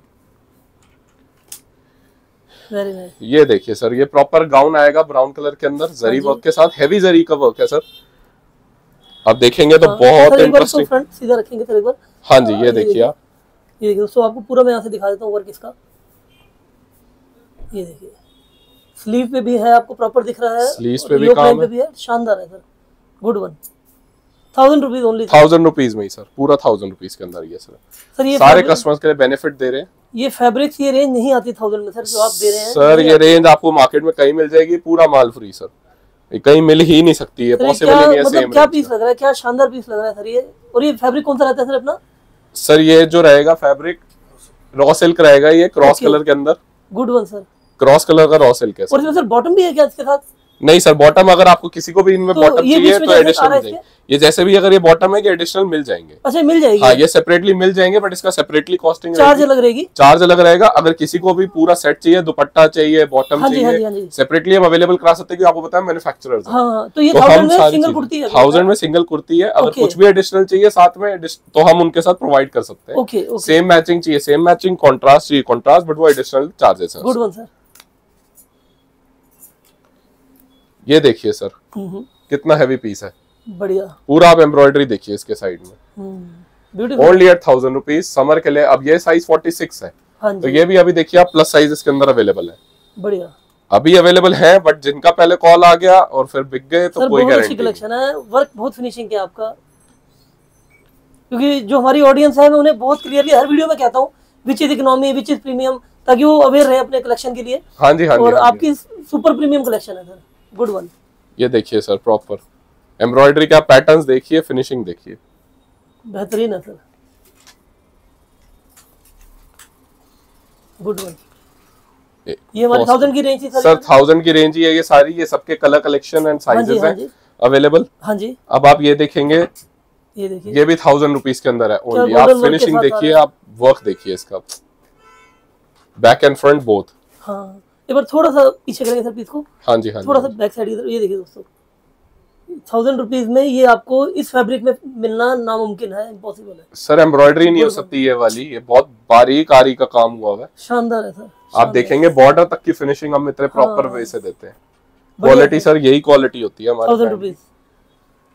very nice. ये देखिए सर, ये प्रॉपर गाउन आएगा ब्राउन कलर के अंदर, जरी वर्क के साथ, हैवी जरी का वर्क है सर। आप देखेंगे तो बहुत इंटरेस्टिंग। फ्रंट सीधा रखेंगे सर एक बार। हाँ जी, ये देखिए आप, ये देखिए दोस्तों, आपको पूरा मैं यहाँ से दिखा देता हूँ वर्क इसका। ये देखिए, स्लीव पे भी है, आपको प्रॉपर दिख रहा है, स्लीव्स पे भी काम पे भी है, शानदार है sir. Good one. Thousand rupees only. Thousand rupees में ही सर, पूरा थाउजेंड रुपीज के अंदर ये सर। सर ये सारे कस्टमर्स के लिए बेनिफिट दे रहे हैं। ये फैब्रिक्स, ये रेंज नहीं आती थाउजेंड में सर, जो आप दे रहे हैं सर। ये रेंज आपको मार्केट में कहीं मिल जाएगी, पूरा माल फ्री सर, ये कहीं मिल ही नहीं सकती है, पॉसिबल ही नहीं है। मतलब क्या पीस लग रहा है, क्या शानदार पीस लग रहा है सर ये। और ये फैब्रिक कौन सा रहता है सर अपना? सर ये जो रहेगा फैब्रिक रॉ सिल्क रहेगा, ये क्रॉस कलर के अंदर। Good one sir. Cross colour का रॉ सिल्क है। और इसमें सर बॉटम भी है क्या इसके साथ? नहीं सर, बॉटम अगर आपको किसी को भी इनमें तो बॉटम चाहिए तो एडिशनल मिल जाएंगे। ये जैसे भी अगर ये बॉटम है कि एडिशनल मिल जाएंगे। अच्छा, मिल जाएगी। हाँ, ये सेपरेटली मिल जाएंगे, बट इसका सेपरेटली कॉस्टिंग चार्ज अलग रहेगी। चार्ज अलग रहेगा। अगर किसी को भी पूरा सेट चाहिए, दुपट्टा चाहिए, बॉटम चाहिए, सेपरेटली हम अवेलेबल करा सकते हैं, क्योंकि आपको पता है मैन्युफैक्चरर्स। हाँ, तो ये थाउजेंड में सिंगल कुर्ती है। थाउजेंड में सिंगल कुर्ती है। अगर कुछ भी एडिशनल चाहिए साथ में तो हम उनके साथ प्रोवाइड कर सकते हैं। ओके, सेम मैचिंग चाहिए, सेम मैचिंग, कॉन्ट्रास्ट चाहिए कॉन्ट्रास्ट, बट वो एडिशनल चार्जेस है। Good one sir. ये देखिए सर, कितना हैवी पीस है, बढ़िया। पूरा आप एम्ब्रॉयडरी देखिए इसके साइड में। Only eight thousand rupees summer के लिए। अब ये साइज फोर्टी सिक्स है। हाँ, तो ये भी अभी देखिए आप, प्लस साइज इसके अंदर अवेलेबल है। बढ़िया, अभी अवेलेबल है, बट जिनका पहले कॉल आ गया और फिर बिक गए तो कोई गारंटी नहीं। कलेक्शन है, वर्क बहुत फिनिशिंग है आपका, क्योंकि जो हमारी ऑडियंस है मैं उन्हें बहुत क्लियरली हर वीडियो में कहता हूँ which is economy, which is premium, ताकि वो अवेयर रहे अपने कलेक्शन के लिए। हाँ जी, हाँ जी। और आपकी सुपर प्रीमियम कलेक्शन है सर। Good one. ये देखिए सर, प्रॉपर एम्ब्रॉयडरी का पैटर्न्स देखिए, फिनिशिंग देखिए, बेहतरीन है सर। Good one. ये हमारी थाउजेंड की रेंज थी सर। सर थाउजेंड की रेंज ही है ये सारी। ये सबके कलर कलेक्शन एंड साइजेस हैं अवेलेबल। हाँ जी। अब आप ये देखेंगे, ये देखिए, ये भी थाउजेंड रुपीज के अंदर है ओनली। आप फिनिशिंग देखिए, आप वर्क देखिए इसका, बैक एंड फ्रंट बोथ। हाँ, एक बार थोड़ा सा पीछे करेंगे सर पीस को। हाँ जी, हाँ थोड़ा सा बैक साइड इधर। ये देखिए दोस्तों, थाउजेंड रुपीज में ये आपको इस फैब्रिक में मिलना नामुमकिन है, इम्पॉसिबल है सर। एम्ब्रॉयडरी नहीं हो सकती ये वाली, ये बहुत बारीक आरी का काम हुआ हुआ है, शानदार है सर। आप देखेंगे बॉर्डर तक की फिनिशिंग हम इतने प्रॉपर वे से देते हैं। क्वालिटी सर, यही क्वालिटी होती है हमारे। Thousand rupees.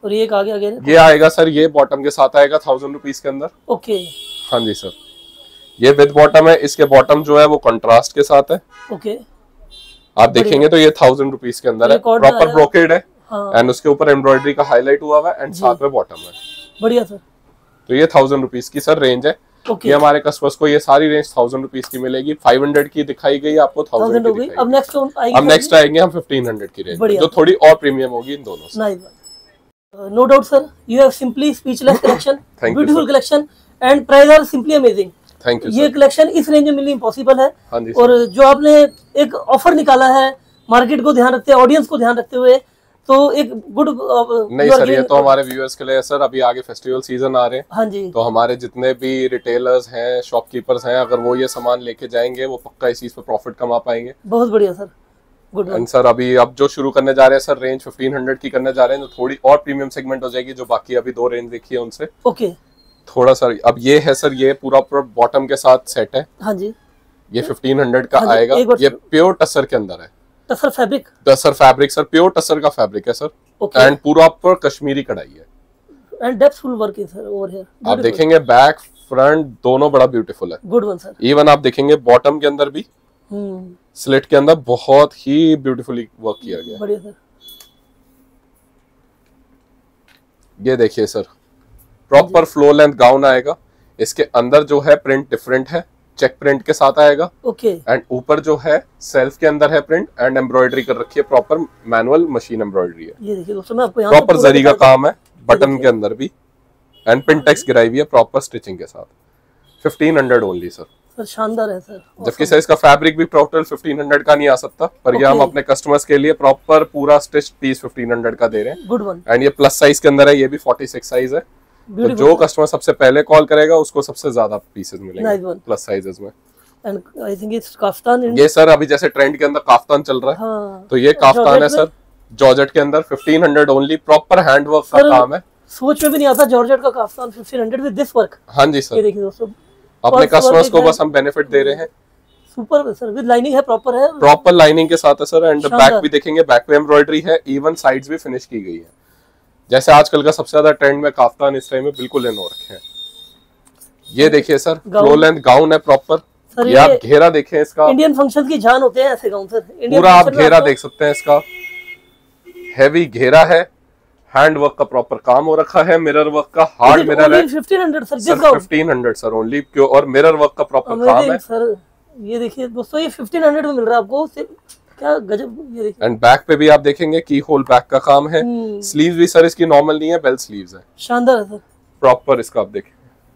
और ये एक आगे आगे ये आएगा सर, ये बॉटम के साथ आएगा थाउजेंड रुपीज के अंदर। ओके हाँ जी सर, ये विद बॉटम है, इसके बॉटम जो है वो कंट्रास्ट के साथ है। ओके आप देखेंगे तो ये थाउजेंड रुपीज के अंदर है, प्रॉपर ब्रोकेड है एंड हाँ। उसके ऊपर एम्ब्रॉयडरी का हाईलाइट हुआ हुआ है एंड साथ में बॉटम है। बढ़िया सर। तो ये थाउजेंड रुपीज की सर रेंज है। Okay. ये हमारे कस्टमर्स को ये सारी रेंज थाउजेंड रुपीज की मिलेगी। फाइव हंड्रेड की दिखाई गई आपको, थाउजेंड की दिखाई। अब नेक्स्ट आएगी, अब नेक्स्ट आएंगे हम फिफ्टीन हंड्रेड की रेंज, जो थोड़ी और प्रीमियम होगी इन दोनों से। No doubt sir, you have simply speechless collection, beautiful collection and price are simply amazing. Thank you. ये कलेक्शन इस रेंज में मिलनी इम्पॉसिबल है। हाँ जी, और जो आपने एक ऑफर निकाला है मार्केट को ध्यान रखते हुए, ऑडियंस को ध्यान रखते हुए, तो एक गुड नहीं सर, ये तो हमारे व्यूअर्स के लिए है सर। अभी आगे फेस्टिवल सीजन आ रहे हैं। हाँ जी, तो हमारे जितने भी रिटेलर्स हैं, शॉपकीपर्स हैं, अगर वो ये सामान लेके जाएंगे वो पक्का इस चीज पे प्रॉफिट कमा पाएंगे। बहुत बढ़िया सर, गुड। एंड सर अभी अब जो शुरू करने जा रहे हैं सर, रेंज फिफ्टीन हंड्रेड की करने जा रहे हैं, तो थोड़ी और प्रीमियम सेगमेंट हो जाएगी, जो बाकी अभी दो रेंज देखी है उनसे। ओके थोड़ा सर अब ये है सर, ये पूरा पूरा बॉटम के साथ सेट है। हाँ जी, ये फिफ्टीन हंड्रेड का हाँ आएगा। ये प्योर टसर के अंदर है। Tussar fabric, tussar fabric sir, pure tussar का फैब्रिक है सर। okay. एंड पूरा पर कश्मीरी कढ़ाई है एंड डेप्थफुल वर्क है सर ओवर हियर। आप देखेंगे बैक फ्रंट दोनों बड़ा ब्यूटीफुल है। Good one sir. इवन आप देखेंगे बॉटम के अंदर भी स्लिट के अंदर बहुत ही ब्यूटीफुली वर्क किया गया। बढ़िया सर। ये देखिए sir, proper flow length gown आएगा। इसके अंदर जो है प्रिंट डिफरेंट है, चेक प्रिंट के साथ आएगा। ओके एंड ऊपर जो है सेल्फ के अंदर है प्रिंट एंड एम्ब्रॉयडरी कर रखी है, प्रॉपर मैनुअल मशीन एम्ब्रॉयडरी है। ये देखिए दोस्तों, मैं आपको यहाँ प्रॉपर जरी का काम है बटन के अंदर भी एंड पिनटेक्स गिराई हुई है प्रॉपर स्टिचिंग के साथ। Fifteen hundred only sir. Sir शानदार है सर। जबकि सर इसका फैब्रिक भी टोटल फिफ्टीन हंड्रेड का नहीं आ सकता, पर ये हम अपने कस्टमर्स के लिए प्रॉपर पूरा स्टिच पीस फिफ्टीन हंड्रेड का दे रहे हैं। Good one. एंड ये प्लस साइज के अंदर है, ये भी फोर्टी सिक्स साइज है। तो जो कस्टमर सबसे पहले कॉल करेगा उसको सबसे ज्यादा पीसेस मिलेंगे प्लस साइजेस में। And I think it's kaftan. ये सर अभी जैसे ट्रेंड के अंदर काफ्तान चल रहा है, हाँ। तो ये काफ्तान है सर, जॉर्जेट के अंदर fifteen hundred only, proper handwork का काम है। सोच में भी नहीं आता जॉर्जेट का kaftan fifteen hundred with this work. हाँ जी सर, ये देखिए दोस्तों, अपने कस्टमर्स को बस हम बेनिफिट दे रहे हैं। सुपर सर, विद लाइनिंग है, प्रॉपर है, प्रॉपर लाइनिंग के साथ है सर। एंड बैक भी देखेंगे, बैक पे एम्ब्रॉयडरी है, इवन साइड्स भी फिनिश की गई है। जैसे आजकल का सबसे ज्यादा ट्रेंड में काफ्तान इस टाइम में बिल्कुल इन हो रखे हैं। ये देखिए सर, फ्लो लेंथ गाउन है प्रॉपर। ये आप घेरा देखें इसका, इंडियन फंक्शन की जान होते हैं ऐसे गाउन सर। पूरा आप घेरा देख सकते हैं इसका, हैवी घेरा है, हैंड वर्क का प्रॉपर काम हो रखा है, मिरर वर्क का हार्ड मिरर है। Fifteen hundred sir, sir fifteen hundred sir only, क्यों? और मिरर वर्क का प्रॉपर काम है सर। ये देखिए दोस्तों, ये फिफ्टीन हंड्रेड में मिल रहा है आपको, क्या गजब। ये देखिए, एंड बैक पे भी आप देखेंगे की होल बैक का काम है। स्लीव्स भी सर इसकी नॉर्मल नहीं है, बेल स्लीव्स है। शानदार है सर, प्रॉपर इसका आप देखें।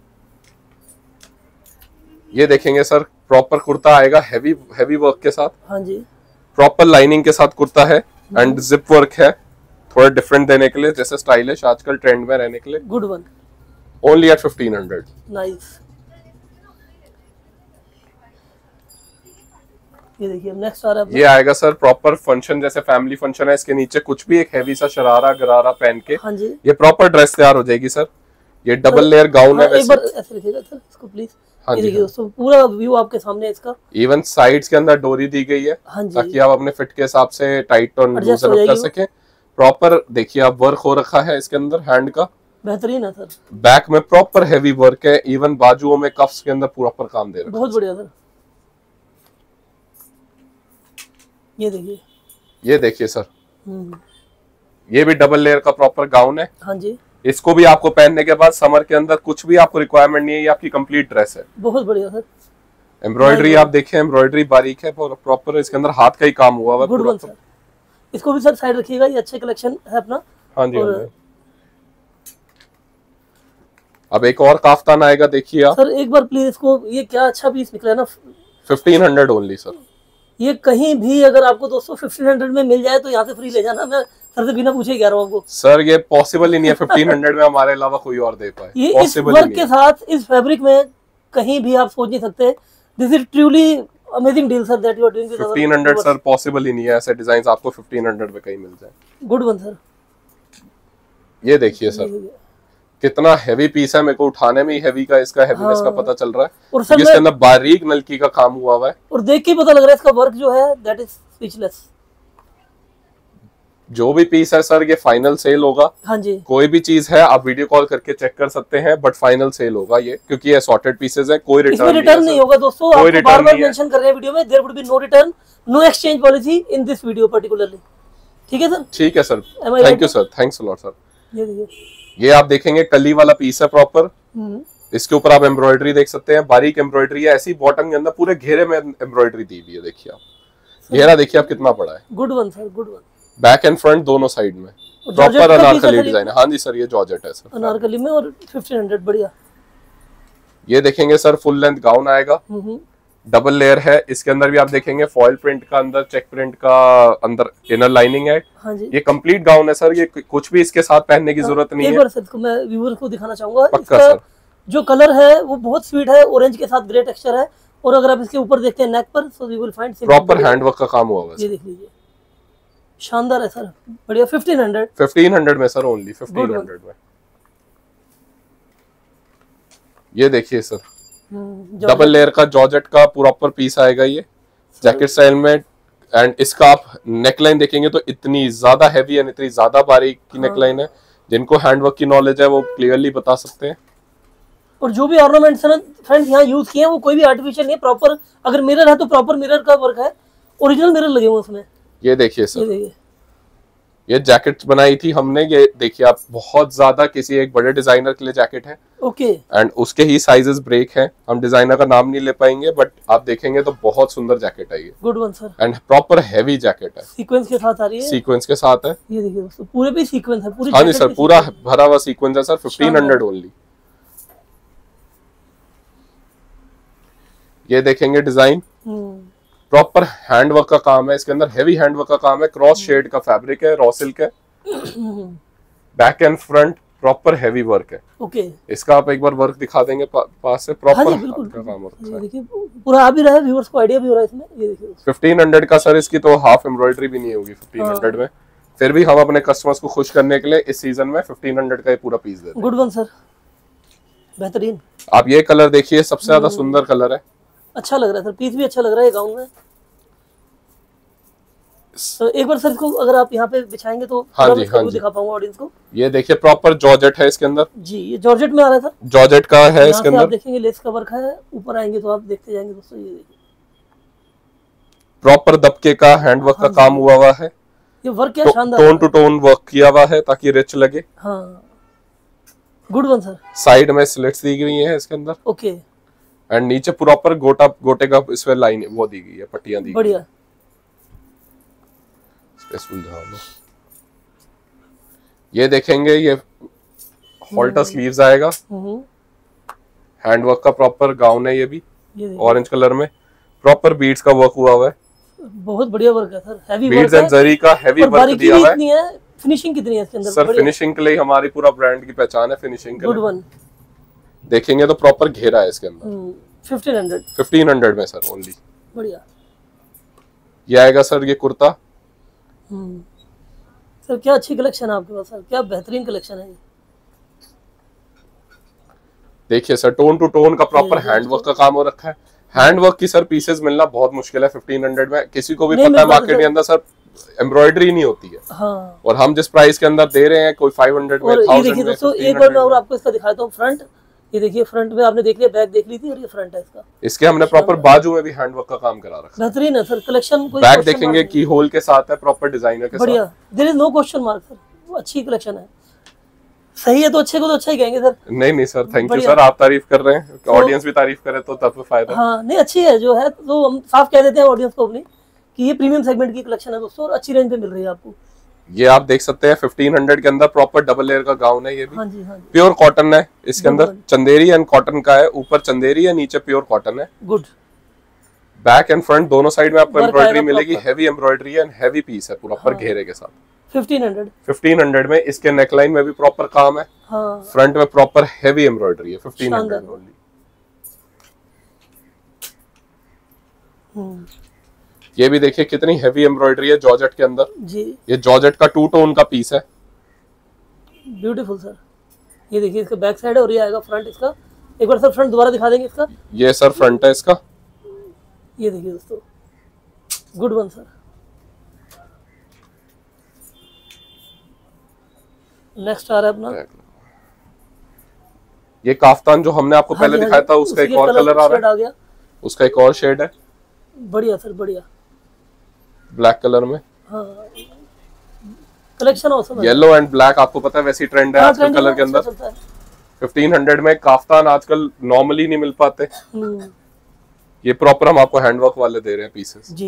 ये देखेंगे सर, प्रॉपर कुर्ता आएगा हैवी हैवी वर्क के साथ। हाँ जी, प्रॉपर लाइनिंग के साथ कुर्ता है एंड जिप वर्क है, थोड़ा डिफरेंट देने के लिए, जैसे स्टाइलिश आजकल ट्रेंड में रहने के लिए। Good one. Only eight fifteen hundred. Nice. ये देखिए नेक्स्ट आ रहा है, ये आएगा सर प्रॉपर फंक्शन, जैसे फैमिली फंक्शन है, इसके नीचे कुछ भी एक हैवी सा शरारा गरारा पहन के। हाँ जी, ये प्रॉपर ड्रेस तैयार हो जाएगी सर। ये डबल लेयर गाउन है। एक बार ऐसे रखिएगा सर इसको प्लीज। हाँ ये देखिए दोस्तों, पूरा व्यू आपके सामने है इसका। इवन साइड्स के अंदर डोरी दी गई है, हाँ जी, ताकि आप अपने फिट के हिसाब से टाइट और लूज कर सके। प्रॉपर देखिए आप वर्क हो रखा है इसके अंदर हैंड का, बेहतरीन है सर। बैक में प्रॉपर हैवी वर्क है, इवन बाजुओं में कफ्स के अंदर प्रॉपर काम दे रहा है। बहुत बढ़िया सर। ये देखिए, ये देखिए सर, ये भी डबल लेयर का प्रॉपर गाउन है। हाँ जी, इसको भी आपको पहनने के बाद समर के अंदर कुछ भी आपको रिक्वायरमेंट नहीं है, ये आपकी कंप्लीट ड्रेस है। बहुत बढ़िया सर। एम्ब्रॉयडरी आप देखें, एम्ब्रॉयडरी बारीक है, प्रॉपर इसके अंदर हाथ का ही काम हुआ है। Good one sir. इसको भी सर साइड रखिएगा, ये अच्छे कलेक्शन है अपना। हाँ जी, और... अब एक और काफ्तान आएगा, देखिए आप सर एक बार प्लीज इसको। ये क्या अच्छा पीस निकला है ना। Fifteen hundred only sir. ये कहीं भी अगर आपको दोस्तों फिफ्टीन हंड्रेड में मिल जाए तो यहाँ से फ्री ले जाना। मैं सर से बिना पूछे ही कह रहा हूँ आपको। सर ये पॉसिबल ही नहीं है फिफ्टीन हंड्रेड में हमारे अलावा कोई और दे पाए। ये इस वर्क के साथ, इस फैब्रिक में कहीं भी आप सोच नहीं सकते। This is truly amazing deal sir that you are doing with fifteen hundred sir. Possible ही नहीं है ऐसे डिजाइन्स आपको फिफ्टीन हंड्रेड में कहीं मिल जाए। Good one sir. ये देखिए सर, कितना हैवी पीस है, मेरे को उठाने में ही हैवी का इसका हैवीनेस का पता चल रहा है। और सर इसके अंदर बारीक नलकी का काम हुआ हुआ है, और देख के पता लग रहा है इसका वर्क जो है दैट इज स्पीचलेस। जो भी पीस है सर ये फाइनल सेल होगा। हाँ जी, कोई भी चीज है आप वीडियो कॉल करके चेक कर सकते हैं, बट फाइनल सेल होगा ये, क्योंकि ये सॉर्टेड पीसेस है, कोई रिटर्न इसमें रिटर्न नहीं होगा दोस्तों। आपको बार बार मेंशन कर रहे हैं वीडियो में, there would be no return, no exchange policy in this video particularly. ठीक है सर? ठीक है sir, thank you sir, thanks a lot sir. ये देखिए, ये आप देखेंगे कली वाला पीस है प्रॉपर, इसके ऊपर आप एम्ब्रॉयडरी देख सकते हैं, बारीक एम्ब्रॉयडरी है, ऐसी बॉटम के अंदर पूरे घेरे में एम्ब्रॉयडरी दी हुई है। देखिए आप घेरा देखिए आप कितना बड़ा है। Good one sir, good one. Back and front दोनों साइड में प्रॉपर अनारकली डिजाइन है। हाँ जी सर, ये जॉर्जेट है सर, अनारकली में, और फिफ्टीन हंड्रेड, बढ़िया। ये देखेंगे सर फुल लेंथ गाउन आएगा, डबल लेयर है, इसके अंदर भी आप देखेंगे फॉइल प्रिंट का, अंदर चेक प्रिंट का, अंदर इनर लाइनिंग है। हाँ जी, ये कंप्लीट गाउन है सर, ये कुछ भी इसके साथ पहनने की जरूरत नहीं है। एक बार सर को मैं व्यूअर्स को दिखाना चाहूंगा, पक्का इसका सर। जो कलर है वो बहुत स्वीट है, ऑरेंज के साथ ग्रे टेक्सचर है, और अगर आप इसके ऊपर देखते हैं नेक पर, so you will find proper handwork का काम हुआ हुआ है। ये देख लीजिए, शानदार है सर, बढ़िया। फिफ्टीन हंड्रेड, फिफ्टीन हंड्रेड में सर, ओनली फिफ्टीन हंड्रेड में। ये देखिए सर, डबल लेयर का जॉर्जेट का प्रॉपर पीस आएगा ये, जैकेट स्टाइल में। एंड इसका आप नेकलाइन देखेंगे तो इतनी ज्यादा हैवी एंड इतनी ज्यादा बारीक की नेकलाइन है, जिनको हैंडवर्क की नॉलेज है वो क्लियरली बता सकते हैं। और जो भी ऑर्नामेंट्स है ना फ्रेंड्स यहाँ यूज किए हैं, वो कोई भी आर्टिफिशियल नहीं है, प्रॉपर। अगर मिरर है तो प्रॉपर मिरर का वर्क है, ओरिजिनल मिरर लगे हुए उसमें। ये देखिए सर, ये देखिए, ये जैकेट बनाई थी हमने, ये देखिए आप, बहुत ज्यादा किसी एक बड़े डिजाइनर के लिए जैकेट है। ओके। एंड उसके ही साइजेस ब्रेक है, हम डिजाइनर का नाम नहीं ले पाएंगे, बट आप देखेंगे तो बहुत सुंदर जैकेट है ये। Good one sir. And proper heavy jacket है, सीक्वेंस के साथ आ रही है, सीक्वेंस के साथ है। ये देखिए दोस्तों, पूरे भी सीक्वेंस है, पूरी। हाँ जी सर, पूरा भरा हुआ सीक्वेंस है सर, फिफ्टीन हंड्रेड ओनली। ये देखेंगे डिजाइन, प्रॉपर हैंडवर्क का काम है इसके अंदर, हेवी हैंडवर्क का काम है, क्रॉस शेड का फैब्रिक है, रॉ सिल्क है, back and front proper heavy work है। ओके। इसका आप एक बार वर्क दिखा देंगे पा, पास से, प्रॉपर हाँ का काम होता है। ये देखिए पूरा आ भी रहा है, व्यूअर्स को आइडिया भी हो रहा है इसमें। ये देखिए फिफ्टीन हंड्रेड का सर, इसकी तो हाफ एम्ब्रॉयडरी भी नहीं होगी फिफ्टीन हंड्रेड में, फिर भी हम अपने कस्टमर्स को खुश करने के लिए इस सीजन में फिफ्टीन हंड्रेड का ये पूरा पीस देते हैं। गुड वन सर, बेहतरीन। आप ये कलर देखिए, सबसे ज्यादा सुंदर कलर है, अच्छा लग रहा है सर, पीस भी अच्छा लग रहा है गाउन में। तो एक बार सर इसको अगर आप यहाँ पे बिछाएंगे तो हाँ जी, हाँ जी, दिखा पाऊंगा ऑडियंस को। ये देखिए प्रॉपर जॉर्जेट है इसके अंदर जी, ये जॉर्जेट में आ रहा है सर, जॉर्जेट का है इसके अंदर। आप देखेंगे लेस का वर्क है, ऊपर आएंगे तो आप देखते जाएंगे दोस्तों। ये देखिए प्रॉपर दबके का हैंडवर्क का काम हुआ हुआ है, ये वर्क क्या शानदार, टोन टू टोन वर्क किया हुआ है ताकि रिच लगे। हाँ, गुड वन सर। साइड में स्लिट्स दी गई है इसके अंदर। ओके। एंड नीचे प्रॉपर गोटा गोटे का इसमें लाइन वो दी गई है, पट्टियां दी गई। बढ़िया। ये देखेंगे, ये हॉल्टर स्लीव्स आएगा, हैंडवर्क का प्रॉपर गाउन है, ये भी ऑरेंज कलर में, प्रॉपर बीड्स का वर्क हुआ हुआ है। बहुत बढ़िया वर्क है sir, heavy beads and zari का हेवी वर्क दिया हुआ है। फिनिशिंग कितनी है इसके अंदर सर? फिनिशिंग के लिए हमारी पूरा ब्रांड की पहचान है, फिनिशिंग के गुड वन। देखेंगे तो प्रॉपर घेरा है इसके अंदर। फिफ्टीन हंड्रेड, फिफ्टीन हंड्रेड में सर ओनली। बढ़िया। ये आएगा सर, ये कुर्ता। सर क्या अच्छी कलेक्शन है आपके पास सर, क्या बेहतरीन कलेक्शन है ये। देखिए सर, टोन टू टोन का प्रॉपर हैंडवर्क का काम हो रखा है। हैंडवर्क की सर पीसेस मिलना बहुत मुश्किल है फिफ्टीन हंड्रेड में, किसी को भी पता है मार्केट के अंदर सर एम्ब्रॉयडरी नहीं होती है। हाँ। और हम जिस प्राइस के अंदर दे रहे हैं, कोई फाइव हंड्रेड में, ये देखिए दोस्तों, एक बार मैं और आपको इसका दिखाता हूँ फ्रंट। ये देखिए फ्रंट में आपने देख लिया, बैक देख ली थी, और ये फ्रंट है इसका। इसके हमने प्रॉपर बाजू में भी हैंडवर्क का काम करा रखा है। बेहतरीन है सर कलेक्शन। कोई बैक देखेंगे की होल के साथ है, प्रॉपर डिजाइनर के साथ। बढ़िया, there is no question mark sir, वो अच्छी कलेक्शन है। सही है तो अच्छे को तो अच्छा ही कहेंगे सर। नहीं नहीं सर, थैंक यू सर, आप तारीफ कर रहे हैं, ऑडियंस भी तारीफ करे तो तब फायदा। हाँ नहीं, अच्छी है जो है, तो हम साफ कह देते हैं ऑडियंस को अपनी कि ये प्रीमियम सेगमेंट की कलेक्शन है दोस्तों, और अच्छी रेंज पे मिल रही है आपको। ये आप देख सकते हैं फिफ्टीन हंड्रेड के अंदर प्रॉपर डबल लेयर का गाउन है, ये भी हाँ जी, हाँ जी। प्योर कॉटन है, इसके अंदर चंदेरी एंड कॉटन का है, ऊपर चंदेरी है, नीचे प्योर कॉटन है। गुड। बैक एंड फ्रंट दोनों साइड में आपको एम्ब्रॉयडरी मिलेगी, हेवी एम्ब्रॉयडरी है एंड हेवी पीस है प्रॉपर घेरे के साथ। फिफ्टीन हंड्रेड, फिफ्टीन हंड्रेड में इसके नेकलाइन में भी प्रॉपर काम है। हाँ। फ्रंट में प्रॉपर हेवी एम्ब्रॉयडरी है, फिफ्टीन हंड्रेड ओनली। ये भी देखिए कितनी हेवी एम्ब्रॉयडरी है जॉर्जेट के अंदर जी। ये जॉर्जेट का टू टोन का पीस है, ब्यूटीफुल सर। ये देखिए इसका बैक साइड है, और ये आएगा फ्रंट इसका। एक बार सर फ्रंट दोबारा दिखा देंगे इसका। ये सर फ्रंट है इसका। ये देखिए दोस्तों, गुड वन सर। नेक्स्ट आ रहा है अपना, ये काफ्तान जो हमने आपको हाँ पहले जी, हाँ दिखाया जी, था उसका उसी एक के और कलर आ शेड रहा आ है, गया। उसका एक और शेड है बढ़िया सर, बढ़िया, ब्लैक कलर में। हाँ कलेक्शन ऑसम है। येलो एंड ब्लैक आपको पता है वैसी ट्रेंड है हाँ, आजकल ट्रेंडिंग कलर में के अच्छा अंदर। चलता है। फिफ्टीन हंड्रेड में काफ्तान आजकल नॉर्मली नहीं मिल पाते, हम्म, ये प्रॉपर हम आपको हैंडवर्क वाले दे रहे हैं पीसेस। जी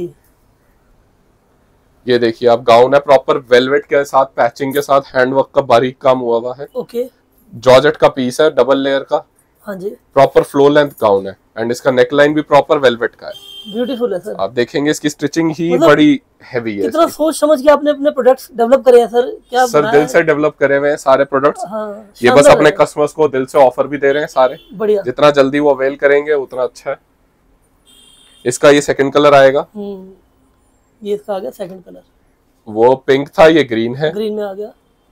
ये देखिए आप, गाउन है प्रॉपर वेलवेट के साथ पैचिंग के साथ हैंडवर्क का बारीक काम हुआ हुआ है। ओके, जॉर्जेट का पीस है डबल लेयर का, हाँ जी, प्रॉपर फ्लो लेंथ गाउन है एंड इसका नेकलाइन भी प्रॉपर वेलवेट का है। ब्यूटीफुल है सर। आप देखेंगे इसकी स्टिचिंग ही मतलब बड़ी हैवी है। कितना सोच समझ के आपने अपने प्रोडक्ट्स डेवलप करे हैं सर, क्या सर बनाया दिल है? से डेवलप करे हुए हैं सारे प्रोडक्ट्स। हाँ, ये बस शानदार अपने है। कस्टमर्स को दिल से ऑफर भी दे रहे हैं सारे, बढ़िया, जितना जल्दी वो अवेल करेंगे उतना अच्छा है। इसका ये सेकंड कलर आएगा, हम्म, ये इसका आ गया सेकंड कलर, वो पिंक था ये ग्रीन है, ग्रीन में आ गया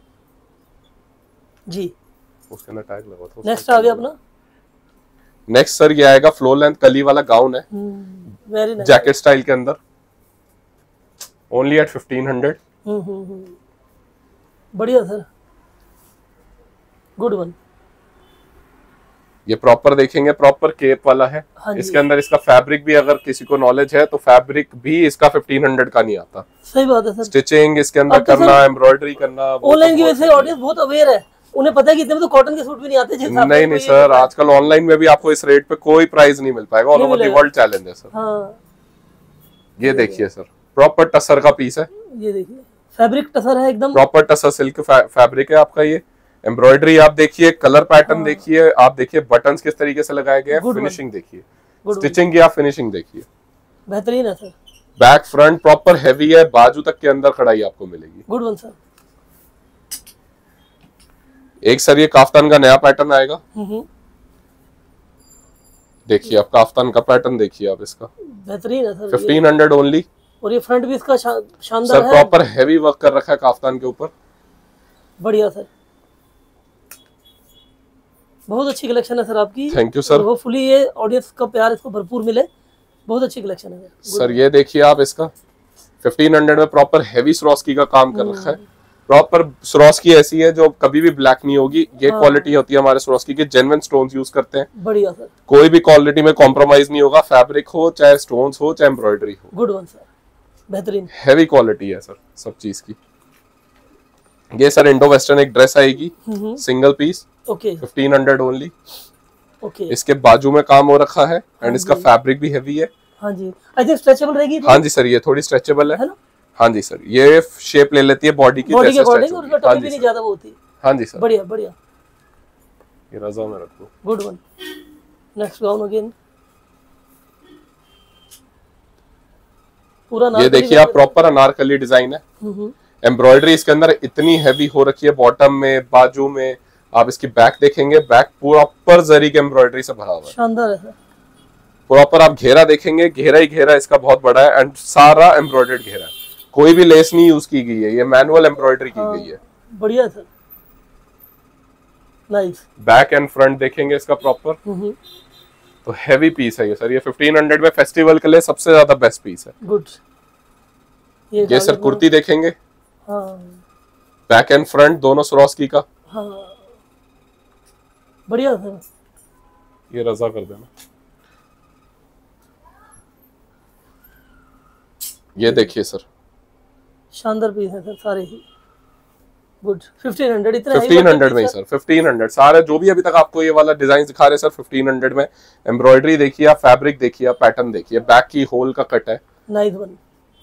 जी। उसके अंदर टैग लगा था। नेक्स्ट आ गया अपना, नेक्स्ट सर ये आएगा फ्लो लेंथ कली वाला गाउन है, वेरी नाइस, जैकेट स्टाइल के अंदर, only eight fifteen hundred. Hmm hmm hmm, बढ़िया सर, गुड वन। ये प्रॉपर देखेंगे प्रॉपर केप वाला है। हाँ जी। इसके अंदर इसका फैब्रिक भी अगर किसी को नॉलेज है तो फैब्रिक भी इसका फिफ्टीन हंड्रेड का नहीं आता। सही बात है सर। स्टिचिंग इसके अंदर अब तो करना, सर एम्ब्रॉयडरी करना, वो ऑनलाइन तो की बहुत वजह से ऑडियंस बहुत अवेयर है, उन्हें पता है कि इतने में तो कॉटन के सूट भी नहीं आते जिस हिसाब से नहीं नहीं कोई सर, ये आजकल ऑनलाइन में भी आपको इस रेट पे कोई प्राइस नहीं मिल पाएगा, ऑल नहीं ओवर द मिलेगा। वर्ल्ड चैलेंज है सर। हाँ, ये देखिए सर, प्रॉपर टसर का पीस है, ये देखिए फैब्रिक टसर है एकदम, प्रॉपर टसर सिल्क फैब्रिक है आपका। ये एम्ब्रॉयडरी आप देखिए, कलर पैटर्न देखिए, आप देखिए बटन्स किस तरीके से लगाए गए हैं, Good one. फिनिशिंग देखिए, Good स्टिचिंग की आप फिनिशिंग देखिए, बेहतरीन है sir, back front proper heavy है, बाजू तक के अंदर कढ़ाई आपको मिलेगी। Good one sir. एक सर ये काफ्तान का नया पैटर्न आएगा, हम्म, देखिए आप काफ्तान का पैटर्न देखिए आप इसका, बेहतरीन है सर ये। Fifteen hundred only. और ये फ्रंट भी इसका शा, शानदार सर है, प्रॉपर हैवी वर्क कर रखा है काफ्तान के ऊपर। बढ़िया सर, बहुत अच्छी कलेक्शन है सर आपकी। Thank you sir. होपफुली ये ऑडियंस का प्यार इसको भरपूर मिले, बहुत अच्छी कलेक्शन है सर ये देखिए आप इसका फिफ्टीन हंड्रेड में प्रॉपर हैवी स्वरोस्की का काम कर रखा है। प्रॉपर स्वरोस्की ऐसी है जो कभी भी ब्लैक नहीं होगी, ये हाँ। क्वालिटी होती है हमारे स्वरोस्की की, जेन्युइन स्टोन्स यूज करते हैं, बढ़िया सर, कोई भी क्वालिटी में कॉम्प्रोमाइज नहीं होगा, फैब्रिक हो चाहे स्टोन्स हो चाहे एम्ब्रॉयडरी हो, गुड वन सर, बेहतरीन, हैवी क्वालिटी है सर सब चीज की। ये सर इंडो वेस्टर्न एक ड्रेस आएगी, single piece, okay fifteen hundred only. Okay, इसके बाजू में काम हो रखा है एंड इसका फैब्रिक भी हैवी है। हाँ जी, आई थिंक स्ट्रेचेबल रहेगी हाँ जी सर, ये थोड़ी स्ट्रेचेबल है, है ना, हाँ जी सर, ये शेप ले लेती है बॉडी की, बॉडी के जैसे अकॉर्डिंग, stretch और होगी। उसका हाँ टर्न भी जी नहीं सर, ज्यादा वो होती, हाँ जी सर, बढ़िया बढ़िया, ये रज़ा में रखो। Good one. Next gown again, पूरा ये नारकली देखिए आप प्रॉपर अनारकली डिजाइन है, हम्म, एम्ब्रॉयडरी इसके अंदर इतनी हैवी हो रखी है, बॉटम में बाजू में। आप इसकी बैक देखेंगे, बैक प्रॉपर जरी के एम्ब्रॉयडरी से भरा हुआ है, शानदार है सर, प्रॉपर आप घेरा देखेंगे, घेरा ही घेरा इसका बहुत बड़ा है एंड सारा एम्ब्रॉयडर्ड घेरा है, कोई भी लेस नहीं यूज की गई है, ये मैनुअल एम्ब्रॉयडरी की गई है। बढ़िया sir, nice, back and front देखेंगे इसका प्रॉपर, तो हैवी पीस है ये सर। ये फिफ्टीन हंड्रेड में फेस्टिवल के लिए सबसे ज्यादा बेस्ट पीस है। गुड। ये, ये सर कुर्ती देखेंगे, हाँ बैक एंड फ्रंट दोनों स्वरोस्की का, हाँ, बढ़िया सर, ये रजा कर देना। ये देखिए सर, शानदार पीस है सर सारे ही, गुड। फिफ्टीन हंड्रेड इतने फिफ्टीन हंड्रेड में ही सर, फिफ्टीन हंड्रेड सारे जो भी अभी तक आपको ये वाला डिजाइन दिखा रहे हैं सर, फिफ्टीन हंड्रेड में। एम्ब्रॉयडरी देखिए, फैब्रिक देखिए, पैटर्न देखिए, बैक की होल का कट है, नाइस वन।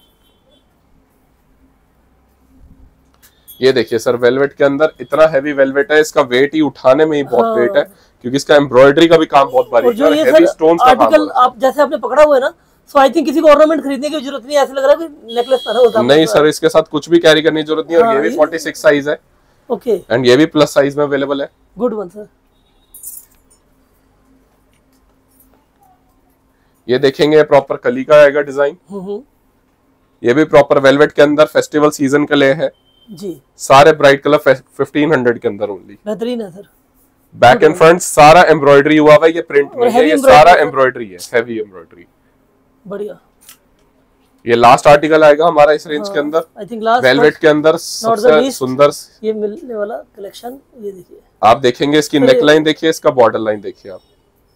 ये देखिए सर, वेलवेट के अंदर इतना हैवी वेलवेट है, इसका वेट ही उठाने में ही बहुत हाँ। वेट है, क्योंकि इसका एम्ब्रॉयडरी का भी काम बहुत और बारीक जो है, ये हेवी सर स्टोन्स का काम आर्टिकल है। आप जैसे आपने पकड़ा हुआ है ना, सो आई थिंक किसी को ऑर्नामेंट खरीदने की जरूरत नहीं है, ऐसा लग रहा है कि नेकलेस पहना होता है। नहीं सर, इसके साथ कुछ भी कैरी करने की जरूरत नहीं है, और हाँ, ये भी ये- फोर्टी सिक्स साइज है ओके, एंड ये भी प्लस साइज में अवेलेबल है। Good one sir. ये देखेंगे प्रॉपर कली का आएगा डिजाइन, हम्म, ये भी प्रॉपर वेलवेट के अंदर फेस्टिवल सीजन के लिए है, जी, सारे ब्राइट कलर फिफ्टीन हंड्रेड के अंदर ओनली। बेहतरीन है सर, बैक एंड फ्रंट सारा एम्ब्रॉयडरी हुआ हुआ है, ये प्रिंट में और है, heavy ये embroidery सारा है। एम्ब्रॉयडरी है, हैवी एम्ब्रॉयडरी। बढ़िया। ये लास्ट आर्टिकल आएगा हमारा इस रेंज के अंदर। आई थिंक लास्ट वेलवेट के अंदर सबसे सुंदर ये मिलने वाला कलेक्शन। ये देखिए आप देखेंगे इसकी नेक लाइन देखिए, इसका बॉर्डर लाइन देखिए आप।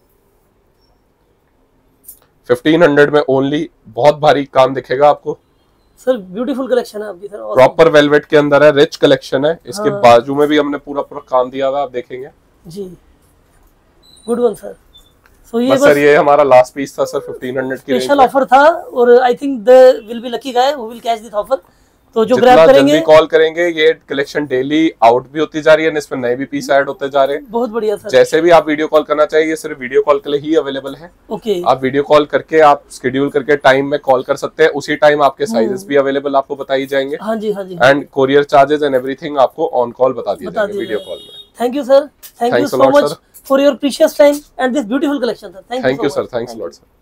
फिफ्टीन हंड्रेड में ओनली, बहुत भारी काम दिखेगा आपको सर। ब्यूटीफुल कलेक्शन है आपकी सर, प्रॉपर वेलवेट के अंदर है, रिच कलेक्शन है। इसके हाँ। बाजू में भी हमने पूरा पूरा काम दिया हुआ, आप देखेंगे जी। Good one sir. सो ये बस सर ये हमारा लास्ट पीस था सर, फिफ्टीन हंड्रेड की स्पेशल ऑफर था और I think the will be lucky guy who will catch this offer. तो जो ग्रैब करेंगे कॉल करेंगे, ये कलेक्शन डेली आउट भी होती जा रही है, इसमें नए भी पीस ऐड होते जा रहे हैं। बहुत बढ़िया सर। जैसे भी आप वीडियो कॉल करना चाहिए, सिर्फ वीडियो कॉल के लिए ही अवेलेबल है। ओके, आप वीडियो कॉल करके आप शेड्यूल करके टाइम में कॉल कर सकते हैं, उसी टाइम आपके साइजेस भी अवेलेबल आपको बताई जाएंगे। हाँ जी, हाँ जी। And courier charges and everything आपको ऑन कॉल बता दिए जाएंगे वीडियो कॉल में। Thank you sir, thank you so much for your precious time and this beautiful collection sir. Thank you sir, thanks lot sir.